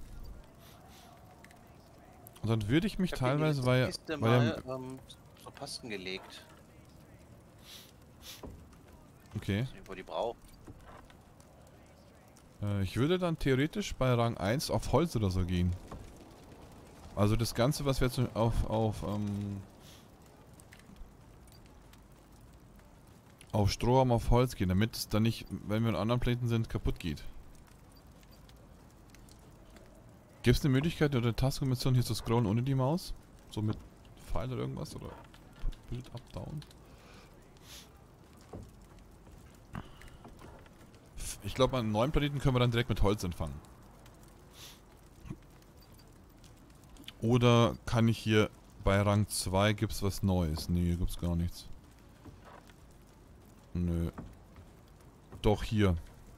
Und dann würde ich mich Ich hab teilweise, die weil, Kiste weil mal ähm, so Pasten gelegt. okay. Ich weiß nicht, wo die braucht. Äh, ich würde dann theoretisch bei Rang eins auf Holz oder so gehen. Also das Ganze, was wir jetzt auf, auf, ähm, auf Stroh haben, auf Holz gehen, damit es dann nicht, wenn wir in anderen Planeten sind, kaputt geht. Gibt es eine Möglichkeit oder Taskkombination hier zu scrollen ohne die Maus? So mit Pfeil oder irgendwas? Oder Bild up, down? Ich glaube, an neuen Planeten können wir dann direkt mit Holz empfangen. Oder kann ich hier bei Rang zwei gibt es was Neues? Nee, hier gibt es gar nichts. Nö. Doch, hier.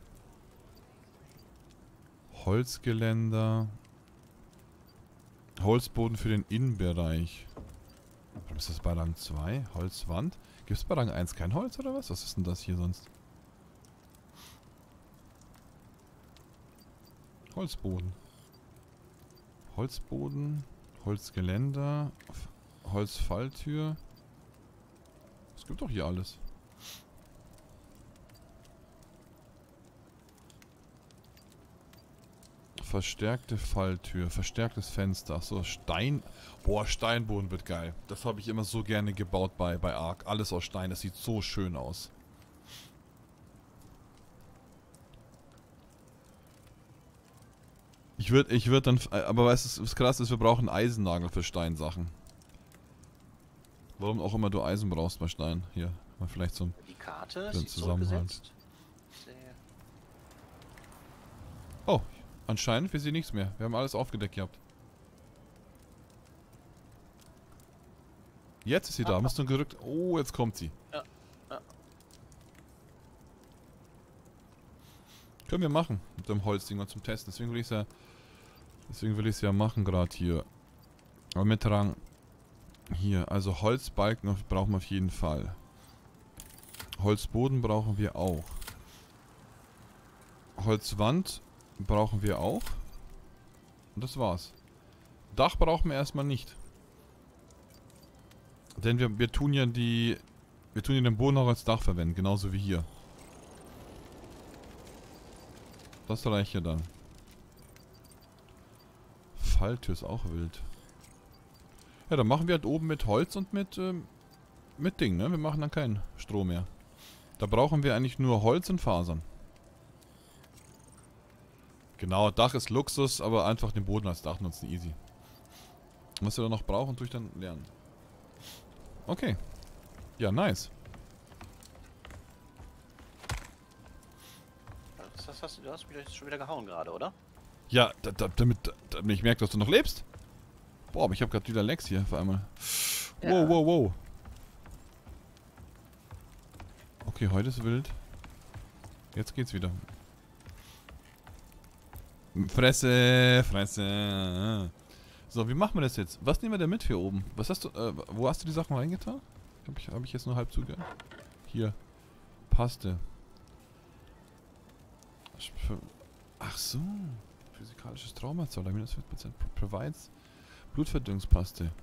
Holzgeländer. Holzboden für den Innenbereich. Warum ist das bei Rang zwei? Holzwand? Gibt es bei Rang eins kein Holz oder was? Was ist denn das hier sonst? Holzboden. Holzboden. Holzgeländer. Holzfalltür. Es gibt doch hier alles. Verstärkte Falltür, verstärktes Fenster, achso, Stein. Boah, Steinboden wird geil. Das habe ich immer so gerne gebaut bei, bei Ark. Alles aus Stein, das sieht so schön aus. Ich würde, ich würde dann, aber weißt du, was krass ist, wir brauchen Eisennagel für Steinsachen. Warum auch immer du Eisen brauchst bei Stein. Hier, mal vielleicht so ein... Die Karte ist den sie Zusammenhalt. zurückgesetzt. Sehr. Oh, anscheinend wir sehen nichts mehr. Wir haben alles aufgedeckt gehabt. Jetzt ist sie da. Musst du gerückt. Oh, jetzt kommt sie. Ja, ja. Können wir machen mit dem Holzding mal zum Testen. Deswegen würde ich sagen, Deswegen will ich es ja machen gerade hier. Aber mit Rang. Hier, also Holzbalken brauchen wir auf jeden Fall. Holzboden brauchen wir auch. Holzwand brauchen wir auch. Und das war's. Dach brauchen wir erstmal nicht. Denn wir, wir tun ja die... Wir tun ja den Boden auch als Dach verwenden, genauso wie hier. Das reicht ja dann. Falltür ist auch wild. Ja, dann machen wir halt oben mit Holz und mit, ähm, mit Ding, ne? Wir machen dann keinen Strom mehr. Da brauchen wir eigentlich nur Holz und Fasern. Genau, Dach ist Luxus, aber einfach den Boden als Dach nutzen, easy. Was wir da noch brauchen, tue ich dann lernen. Okay. Ja, nice. Das hast du, du hast mich jetzt schon wieder gehauen gerade, oder? Ja, da, da, damit, damit ich merke, dass du noch lebst. Boah, aber ich habe gerade wieder Lex hier auf einmal. Ja. Wow, wow, wow. Okay, heute ist wild. Jetzt geht's wieder. Fresse, Fresse. So, wie machen wir das jetzt? Was nehmen wir denn mit hier oben? Was hast du, äh, wo hast du die Sachen reingetan? Hab ich, hab ich jetzt nur halb zugehört? Hier. Paste. Ach so. Physikalisches Traumazoll. minus fünf Prozent provides Blutverdünnungspaste.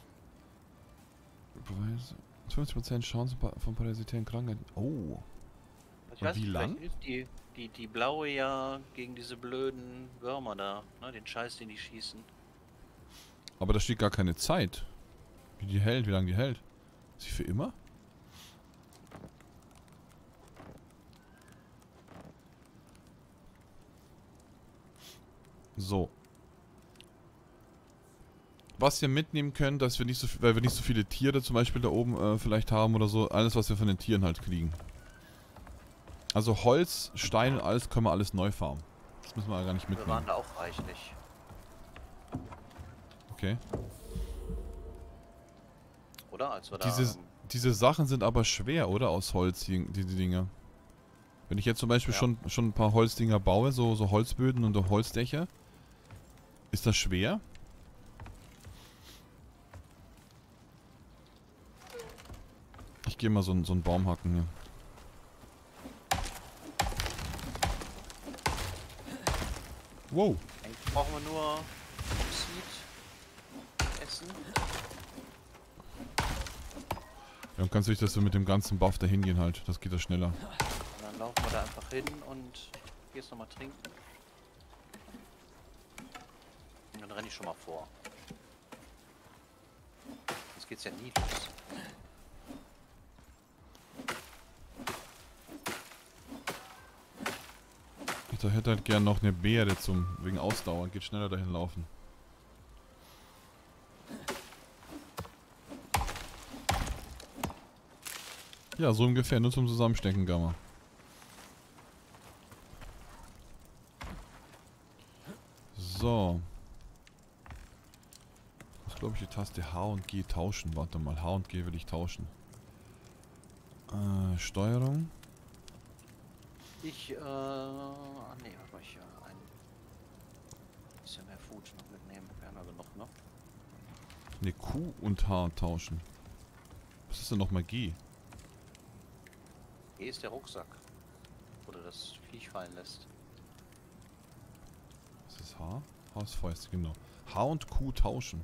Provides fünfzig Prozent Chance von parasitären Krankheiten. Oh. Ich Und weiß wie nicht, lang? vielleicht hilft die, die, die blaue ja gegen diese blöden Würmer da, ne? Den Scheiß, den die schießen. Aber da steht gar keine Zeit. Wie die hält, wie lange die hält. Ist sie für immer? So. Was wir mitnehmen können, dass wir nicht so viel, weil wir nicht so viele Tiere zum Beispiel da oben äh, vielleicht haben oder so. Alles, was wir von den Tieren halt kriegen. Also Holz, Stein und alles können wir alles neu farmen. Das müssen wir gar nicht Wir waren mitnehmen. da auch reichlich. Okay. Oder? Als wir da... Diese, ähm, diese Sachen sind aber schwer, oder? Aus Holz, die, diese Dinge. Wenn ich jetzt zum Beispiel Ja. schon, schon ein paar Holzdinger baue, so, so Holzböden und so Holzdächer. Ist das schwer? Ich gehe mal so, einen- so einen Baum hacken hier. Wow. Eigentlich brauchen wir nur Oxid, Essen. Ja, dann kannst du dich das so mit dem ganzen Buff dahin gehen halt. Das geht ja schneller. Und dann laufen wir da einfach hin und gehst nochmal trinken. Und dann renne ich schon mal vor. Jetzt geht's ja nie los. Ich hätte halt gern noch eine Beere zum wegen Ausdauer. Geht schneller dahin laufen. Ja, so ungefähr. Nur zum Zusammenstecken, Gamma. So. Was glaube ich, die Taste H und G tauschen. Warte mal, H und G will ich tauschen. Äh, Steuerung. Ich, äh... Ah, nee, warte mal, ich äh, ein bisschen mehr Food noch mitnehmen. Wir haben ja genug, ne? Ne, Q und H tauschen. Was ist denn nochmal G? Hier ist der Rucksack. Wo du das Viech fallen lässt. Was ist H? H ist Fäuste, genau. H und Q tauschen.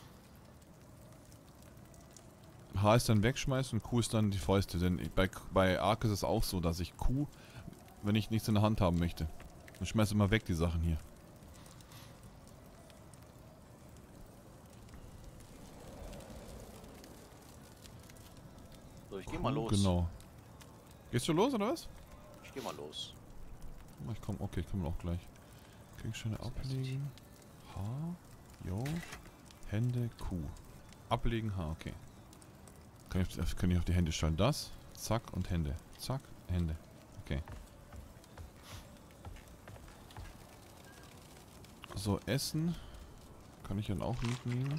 H ist dann wegschmeißen und Q ist dann die Fäuste. Denn bei, bei Ark ist es auch so, dass ich Q, wenn ich nichts in der Hand haben möchte, dann schmeiße immer weg die Sachen hier. So, ich geh Q, mal los. Genau. Gehst du los oder was? Ich geh mal los. Ich komm, okay, ich komme auch gleich. Gegenstände ablegen. H. Jo. Hände Q. Ablegen H, okay. Kann ich, auf- kann ich auf die Hände stellen. Das. Zack und Hände. Zack, Hände. Okay. So, Essen. Kann ich dann auch mitnehmen.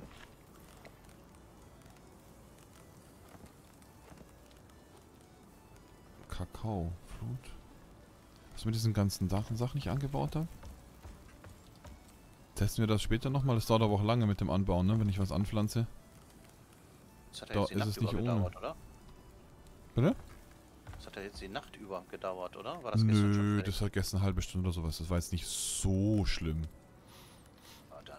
Kakao. Fruit. Was mit diesen ganzen Sachen, Sachen nicht angebaut habe? Testen wir das später nochmal. Das dauert aber auch lange mit dem Anbauen, ne? Wenn ich was anpflanze. Das hat ja Da jetzt die ist Nacht es nicht über ohne. gedauert, oder? Bitte? Das hat ja jetzt die Nacht über gedauert, oder? War das gestern schon Nö, fertig? das hat gestern eine halbe Stunde oder sowas. Das war jetzt nicht so schlimm. Ja, dann.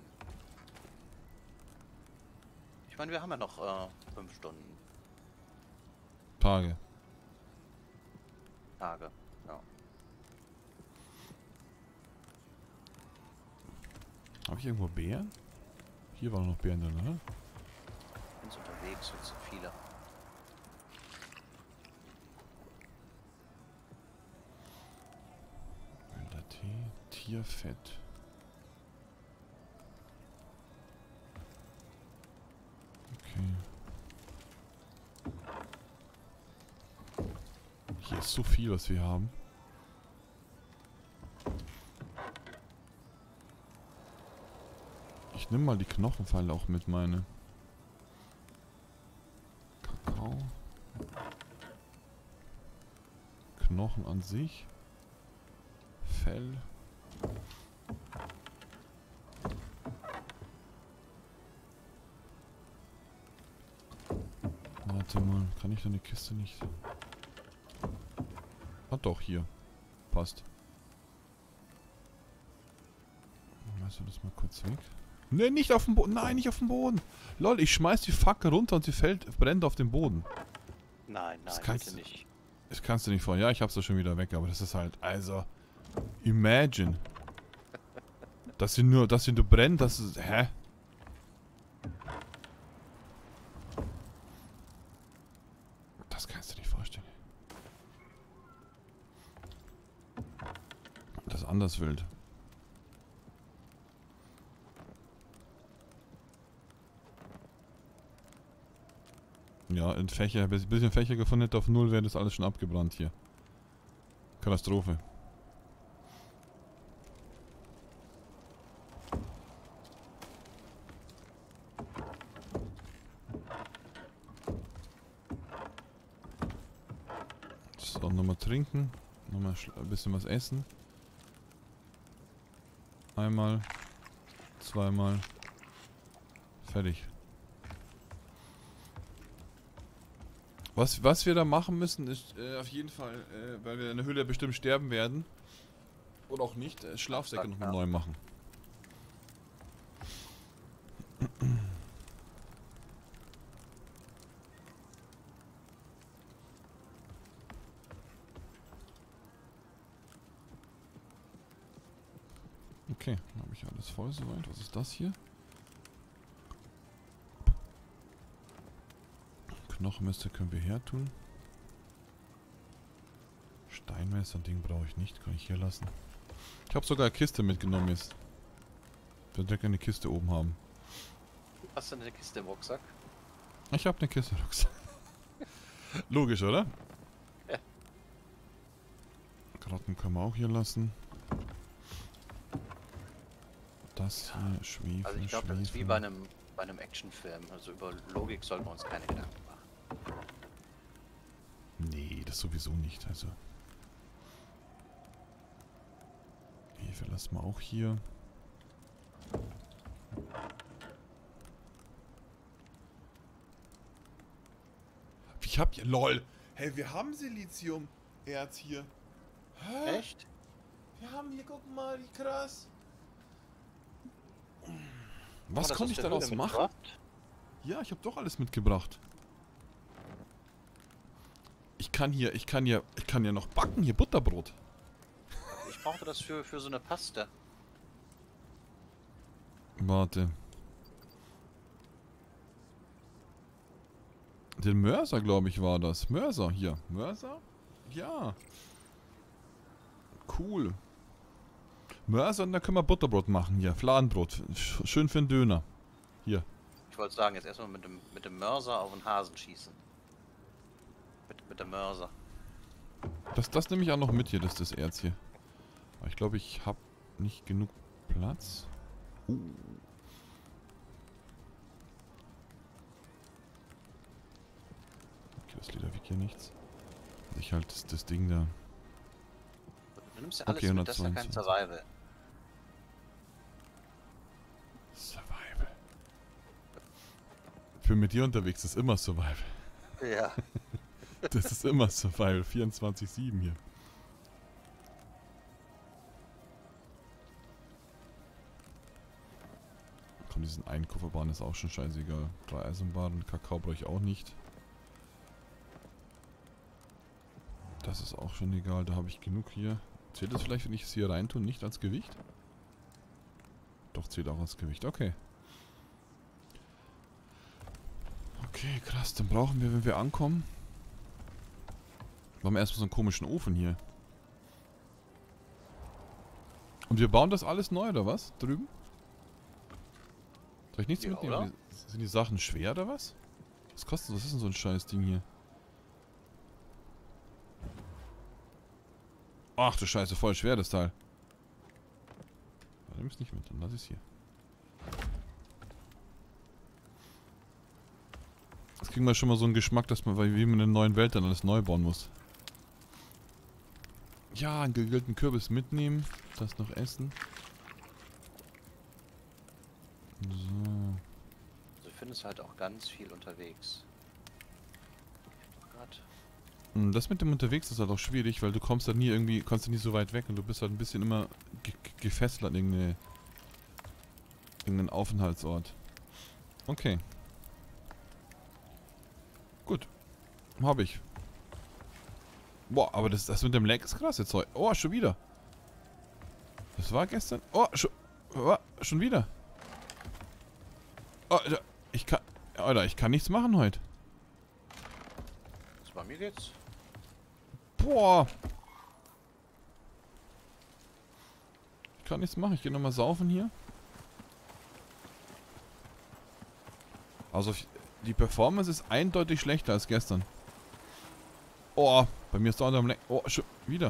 Ich meine, wir haben ja noch äh, fünf Stunden. Tage. Tage. Ja. Habe ich irgendwo Beeren? Hier waren noch Beeren drin, oder? Ich bin so unterwegs, jetzt sind viele. Wilder Tee, Tierfett. Okay. Hier ist so viel, was wir haben. Ich nehme mal die Knochenpfeile auch mit, meine. Kakao. Knochen an sich. Fell. Warte mal, kann ich deine Kiste nicht... Ah doch, hier. Passt. Lass das mal kurz weg. Ne, nicht auf dem Boden. Nein, nicht auf dem Boden. Lol, ich schmeiß die Fackel runter und sie fällt, brennt auf dem Boden. Nein, Das nein, kannst bitte du- nicht. Das kannst du nicht vor. Ja, ich hab's da schon wieder weg, aber das ist halt, also... Imagine. Dass sie nur, dass sie nur brennt, das ist... Hä? Das kannst du dir nicht vorstellen. Das ist anders wild. Ja, in Fächer, bis ein bisschen Fächer gefunden hätte auf null, wäre das alles schon abgebrannt hier. Katastrophe. So, nochmal trinken. Nochmal ein bisschen was essen. Einmal. Zweimal. Fertig. Was, was wir da machen müssen, ist äh, auf jeden Fall, äh, weil wir in der Höhle bestimmt sterben werden. Oder auch nicht, äh, Schlafsäcke nochmal Ja. neu machen. Okay, dann habe ich alles voll soweit. Was ist das hier? Knochenmesser können wir her tun. Steinmesser, Ding brauche ich nicht, kann ich hier lassen. Ich habe sogar eine Kiste mitgenommen jetzt. Ich werde direkt eine Kiste oben haben. Hast du eine Kiste im Rucksack? Ich habe eine Kiste, Rucksack. Logisch, oder? Ja. Karotten können wir auch hier lassen. Das hier, Schwefel, Also ich glaube, das ist wie Schwefel. bei einem, bei einem Actionfilm. Also über Logik sollten wir uns keine Gedanken machen. Nee, das sowieso nicht, also. Hefe lassen wir auch hier. Ich hab hier, lol. Hey, wir haben Silizium-Erz hier. Hä? Echt? Wir haben hier, guck mal, wie krass. Haben Was wir das konnte aus ich der daraus Höhle machen? mitgebracht? Ja, ich habe doch alles mitgebracht. Ich kann hier, ich kann hier, ich kann ja noch backen, hier Butterbrot. Ich brauchte das für, für so eine Paste. Warte. Den Mörser, glaube ich, war das. Mörser, hier. Mörser? Ja. Cool. Mörser, und da können wir Butterbrot machen hier. Fladenbrot. Sch- Schön für einen Döner. Hier. Ich wollte sagen, jetzt erstmal mit dem, mit dem Mörser auf den Hasen schießen. Mit, mit dem Mörser. Das, das nehme ich auch noch mit hier, das ist das Erz hier. Aber ich glaube, ich habe nicht genug Platz. Uh. Okay, das Leder wiegt hier nichts. Ich halt das, das Ding da. Du nimmst ja alles Okay, mit, das ist ja kein hundertzweiundzwanzig. Survival. bin mit dir unterwegs, das ist immer Survival. Ja. Das ist immer Survival, vierundzwanzig sieben hier. Komm, diesen einen Kofferbahn ist auch schon scheißegal. Drei Eisenbahnen, Kakao brauche ich auch nicht. Das ist auch schon egal, da habe ich genug hier. Zählt das vielleicht, wenn ich es hier rein tue, nicht als Gewicht? Doch, zählt auch als Gewicht, okay. Okay, krass, dann brauchen wir, wenn wir ankommen... Machen wir erstmal so einen komischen Ofen hier. Und wir bauen das alles neu, oder was? Drüben? Soll ich nichts Ja, mitnehmen? oder? Sind die Sachen schwer, oder was? Was kostet, was ist denn so ein scheiß Ding hier? Ach du Scheiße, voll schwer das Teil. Dann nimm es nicht mit, dann lass ich es hier. Jetzt kriegen wir schon mal so einen Geschmack, dass man, wie man in der neuen Welt dann alles neu bauen muss. Ja, einen gegrillten Kürbis mitnehmen. Das noch essen. So. Also ich finde es halt auch ganz viel unterwegs. Gott. Das mit dem unterwegs ist halt auch schwierig, weil du kommst halt nie irgendwie, kommst du nie so weit weg und du bist halt ein bisschen immer ge ge gefesselt an irgendeine, irgendeinen Aufenthaltsort. Okay. Gut. Hab ich. Boah, aber das, das mit dem Lag ist krass jetzt heute. Oh, schon wieder. Das war gestern. Oh, schon, oh, schon wieder. Oh, Alter, ich kann, Alter, ich kann nichts machen heute. Was bei mir geht's? Boah. Ich kann nichts machen. Ich gehe nochmal saufen hier. Also die Performance ist eindeutig schlechter als gestern. Oh, bei mir ist da am Lenk. Oh, schon wieder.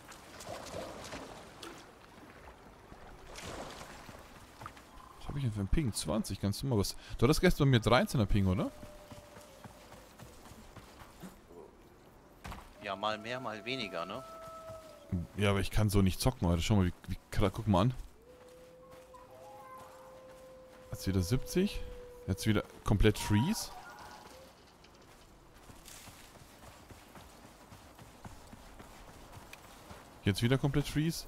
Was habe ich denn für einen Ping? zwanzig, kannst du mal was. Du hattest gestern mit dreizehner Ping, oder? Ja, mal mehr, mal weniger, ne? Ja, aber ich kann so nicht zocken, Alter. Schau mal, wie, wie guck mal an. Jetzt wieder siebzig. Jetzt wieder komplett Freeze. Jetzt wieder komplett Freeze.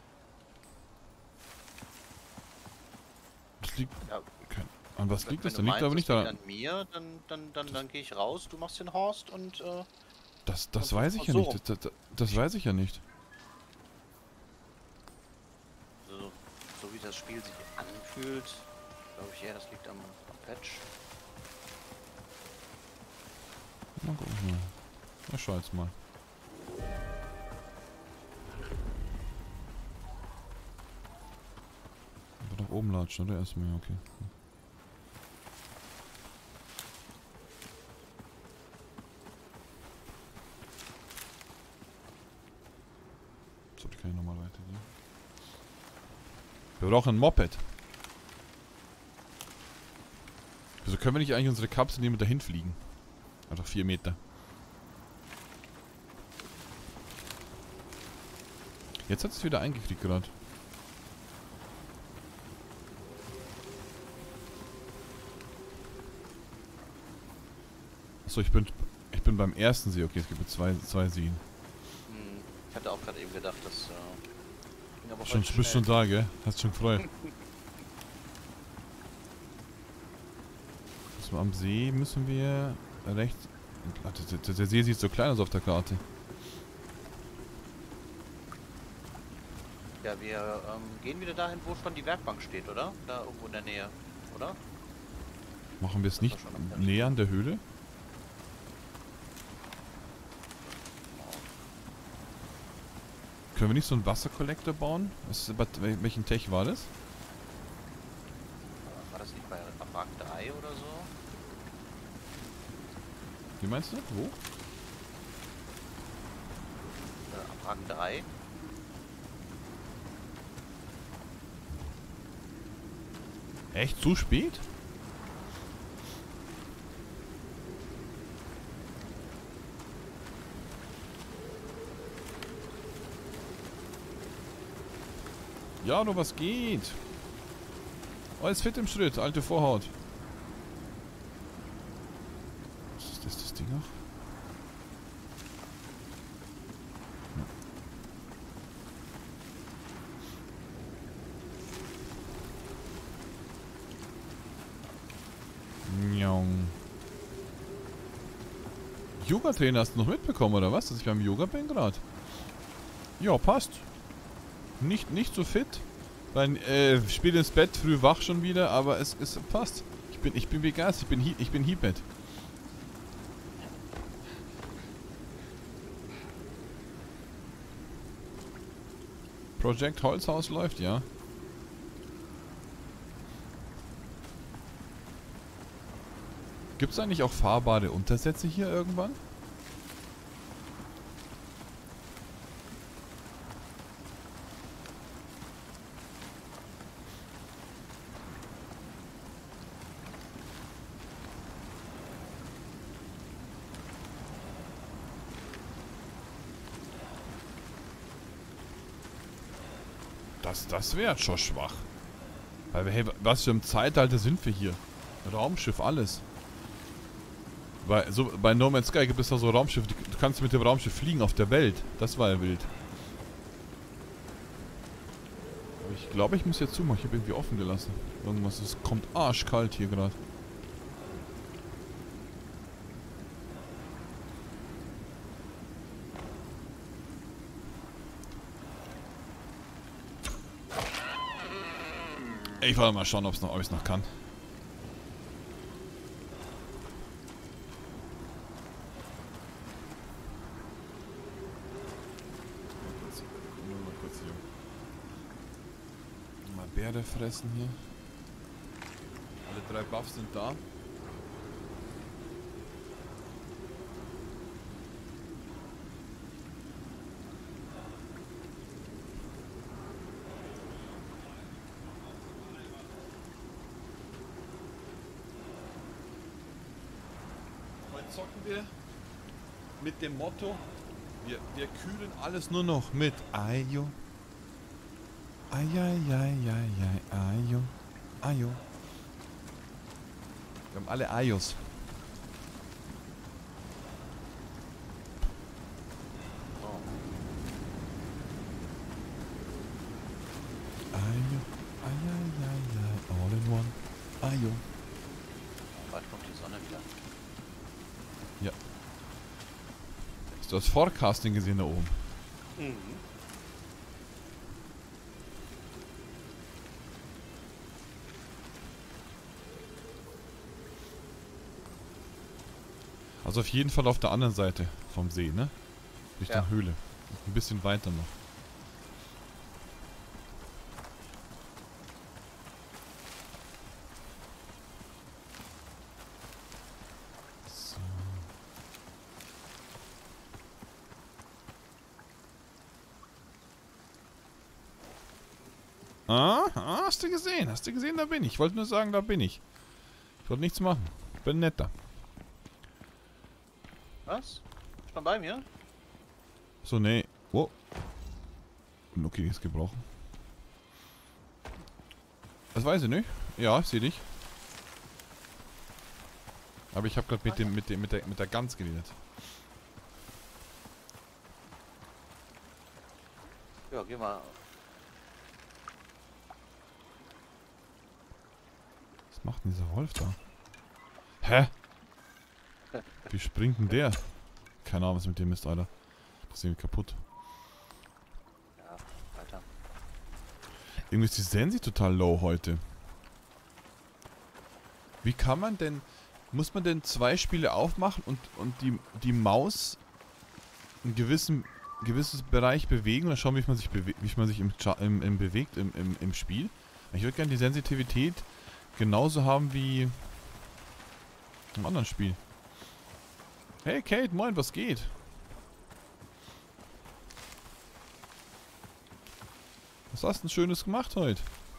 Das liegt... Ja. Kein, an was liegt das? Wenn Das liegt du aber meinst, nicht das daran. liegt an mir, dann, dann, dann, dann gehe ich raus, du machst den Horst und äh, Das, das und weiß ich ja so. nicht. Das, das, das weiß ich ja nicht. so, so wie das Spiel sich anfühlt, glaube ich eher, das liegt am, am Patch. Mal gucken. Mal. Na, schau jetzt mal. Aber nach oben latschen, oder? Erstmal, ja, okay. So, die kann ich nochmal weitergehen. Wir brauchen ein Moped. Wieso können wir nicht eigentlich unsere Kapsel nehmen und dahin fliegen? Einfach vier Meter. Jetzt hat es wieder eingekriegt gerade. Achso, ich bin ich bin beim ersten See. Okay, es gibt zwei, zwei Seen. Hm, ich hatte auch gerade eben gedacht, dass äh, ging aber Schon, heute du bist schon schnell. da, gell? Hast schon gefreut. Also am See müssen wir rechts... Ach, der, der, der See sieht so klein aus auf der Karte. Ja, wir ähm, gehen wieder dahin, wo schon die Werkbank steht, oder? Da irgendwo in der Nähe, oder? Machen wir es Das nicht war schon am Patch. näher an der Höhle? Können wir nicht so einen Wasserkollektor bauen? Was, bei welchen Tech war das? War das nicht bei Rang drei oder so? Wie meinst du? Wo? Äh, ab Rang drei? Echt? Zu spät? Ja, nur was geht? Oh, ist fit im Schritt, alte Vorhaut. noch? Njong. Yoga-Trainer hast du noch mitbekommen, oder was? Dass ich beim Yoga bin gerade. Ja, passt. Nicht, nicht so fit. Mein, äh, spät ins Bett, früh wach schon wieder, aber es, es passt. Ich bin, ich bin begeistert, ich bin, Hi- ich bin Hiebet. Projekt Holzhaus läuft, ja. Gibt es eigentlich auch fahrbare Untersätze hier irgendwann? Das, das wäre schon schwach. Weil, hey, was für ein Zeitalter sind wir hier? Raumschiff, alles. Weil, so, bei No Man's Sky gibt es da so Raumschiffe, du kannst mit dem Raumschiff fliegen auf der Welt. Das war ja wild. Aber ich glaube, ich muss jetzt zumachen. Ich habe irgendwie offen gelassen. Irgendwas, es kommt arschkalt hier gerade. Ich wollte mal schauen, ob es noch, ob ich es noch kann. Mal kurz hier. Mal Beere fressen hier. Alle drei Buffs sind da. Zocken wir mit dem Motto, wir, wir kühlen alles nur noch mit Ayo. Ayayayayay, Ayo. Ayo. Wir haben alle Ayos. Ayo. Ayayayay, all in one. Ayo. Bald kommt die Sonne wieder. Ja. Hast du das Forecasting gesehen da oben? Mhm. Also auf jeden Fall auf der anderen Seite vom See, ne? Richtung Ja. Höhle. Ein bisschen weiter noch. So. Ah, ah, hast du gesehen? Hast du gesehen? Da bin ich. Ich wollte nur sagen, da bin ich. Ich wollte nichts machen. Bin netter. Was? Schon bei mir? So, nee. Oh. Okay, ist gebrochen. Das weiß ich nicht. Ja, ich sehe dich. Aber ich habe gerade mit dem, mit dem, mit der, mit der Gans geredet. Ja, geh mal. Was macht denn dieser Wolf da? Hä? Wie springt denn der? Keine Ahnung, was mit dem ist, Alter. Das ist irgendwie kaputt. Ja, weiter. Irgendwie ist die Sensi total low heute. Wie kann man denn... Muss man denn zwei Spiele aufmachen und, und die, die Maus einen gewissen gewisses Bereich bewegen und dann schauen, wie man sich, bewe wie man sich im, im, im bewegt im, im, im Spiel? Ich würde gerne die Sensitivität genauso haben wie im anderen Spiel. Hey Kate, moin, was geht? Was hast du denn Schönes gemacht heute?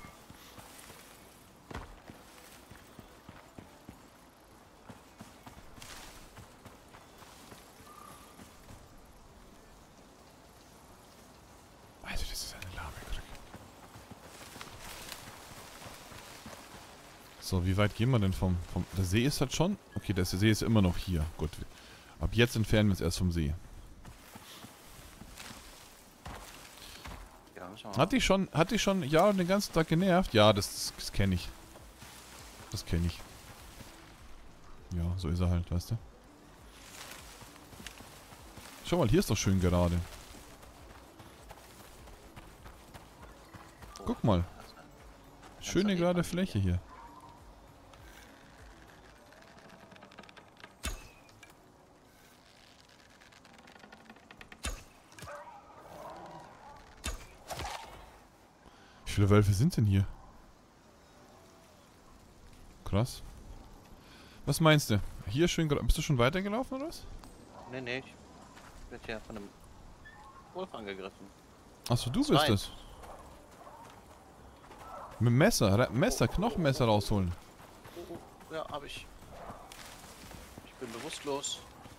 Also das ist eine lahme Krücke. So, wie weit gehen wir denn vom, vom... Der See ist halt schon... Okay, der See ist immer noch hier. Gut. Ab jetzt entfernen wir uns erst vom See. Ja, müssen wir mal. Hat dich schon, hat dich schon Jahre den ganzen Tag genervt? Ja, das, das kenne ich. Das kenne ich. Ja, so ist er halt, weißt du. Schau mal, hier ist doch schön gerade. Oh, Guck mal. also, Schöne daneben gerade an Fläche hier. hier. Wie viele Wölfe sind denn hier? Krass. Was meinst du? Hier schön. Bist du schon weitergelaufen oder was? Nee, nee, ich werde ja von einem Wolf angegriffen. Achso, du Zwei. bist es. Mit dem Messer, Re- Messer, Knochenmesser rausholen. Oh, oh, ja, hab ich. Ich bin bewusstlos.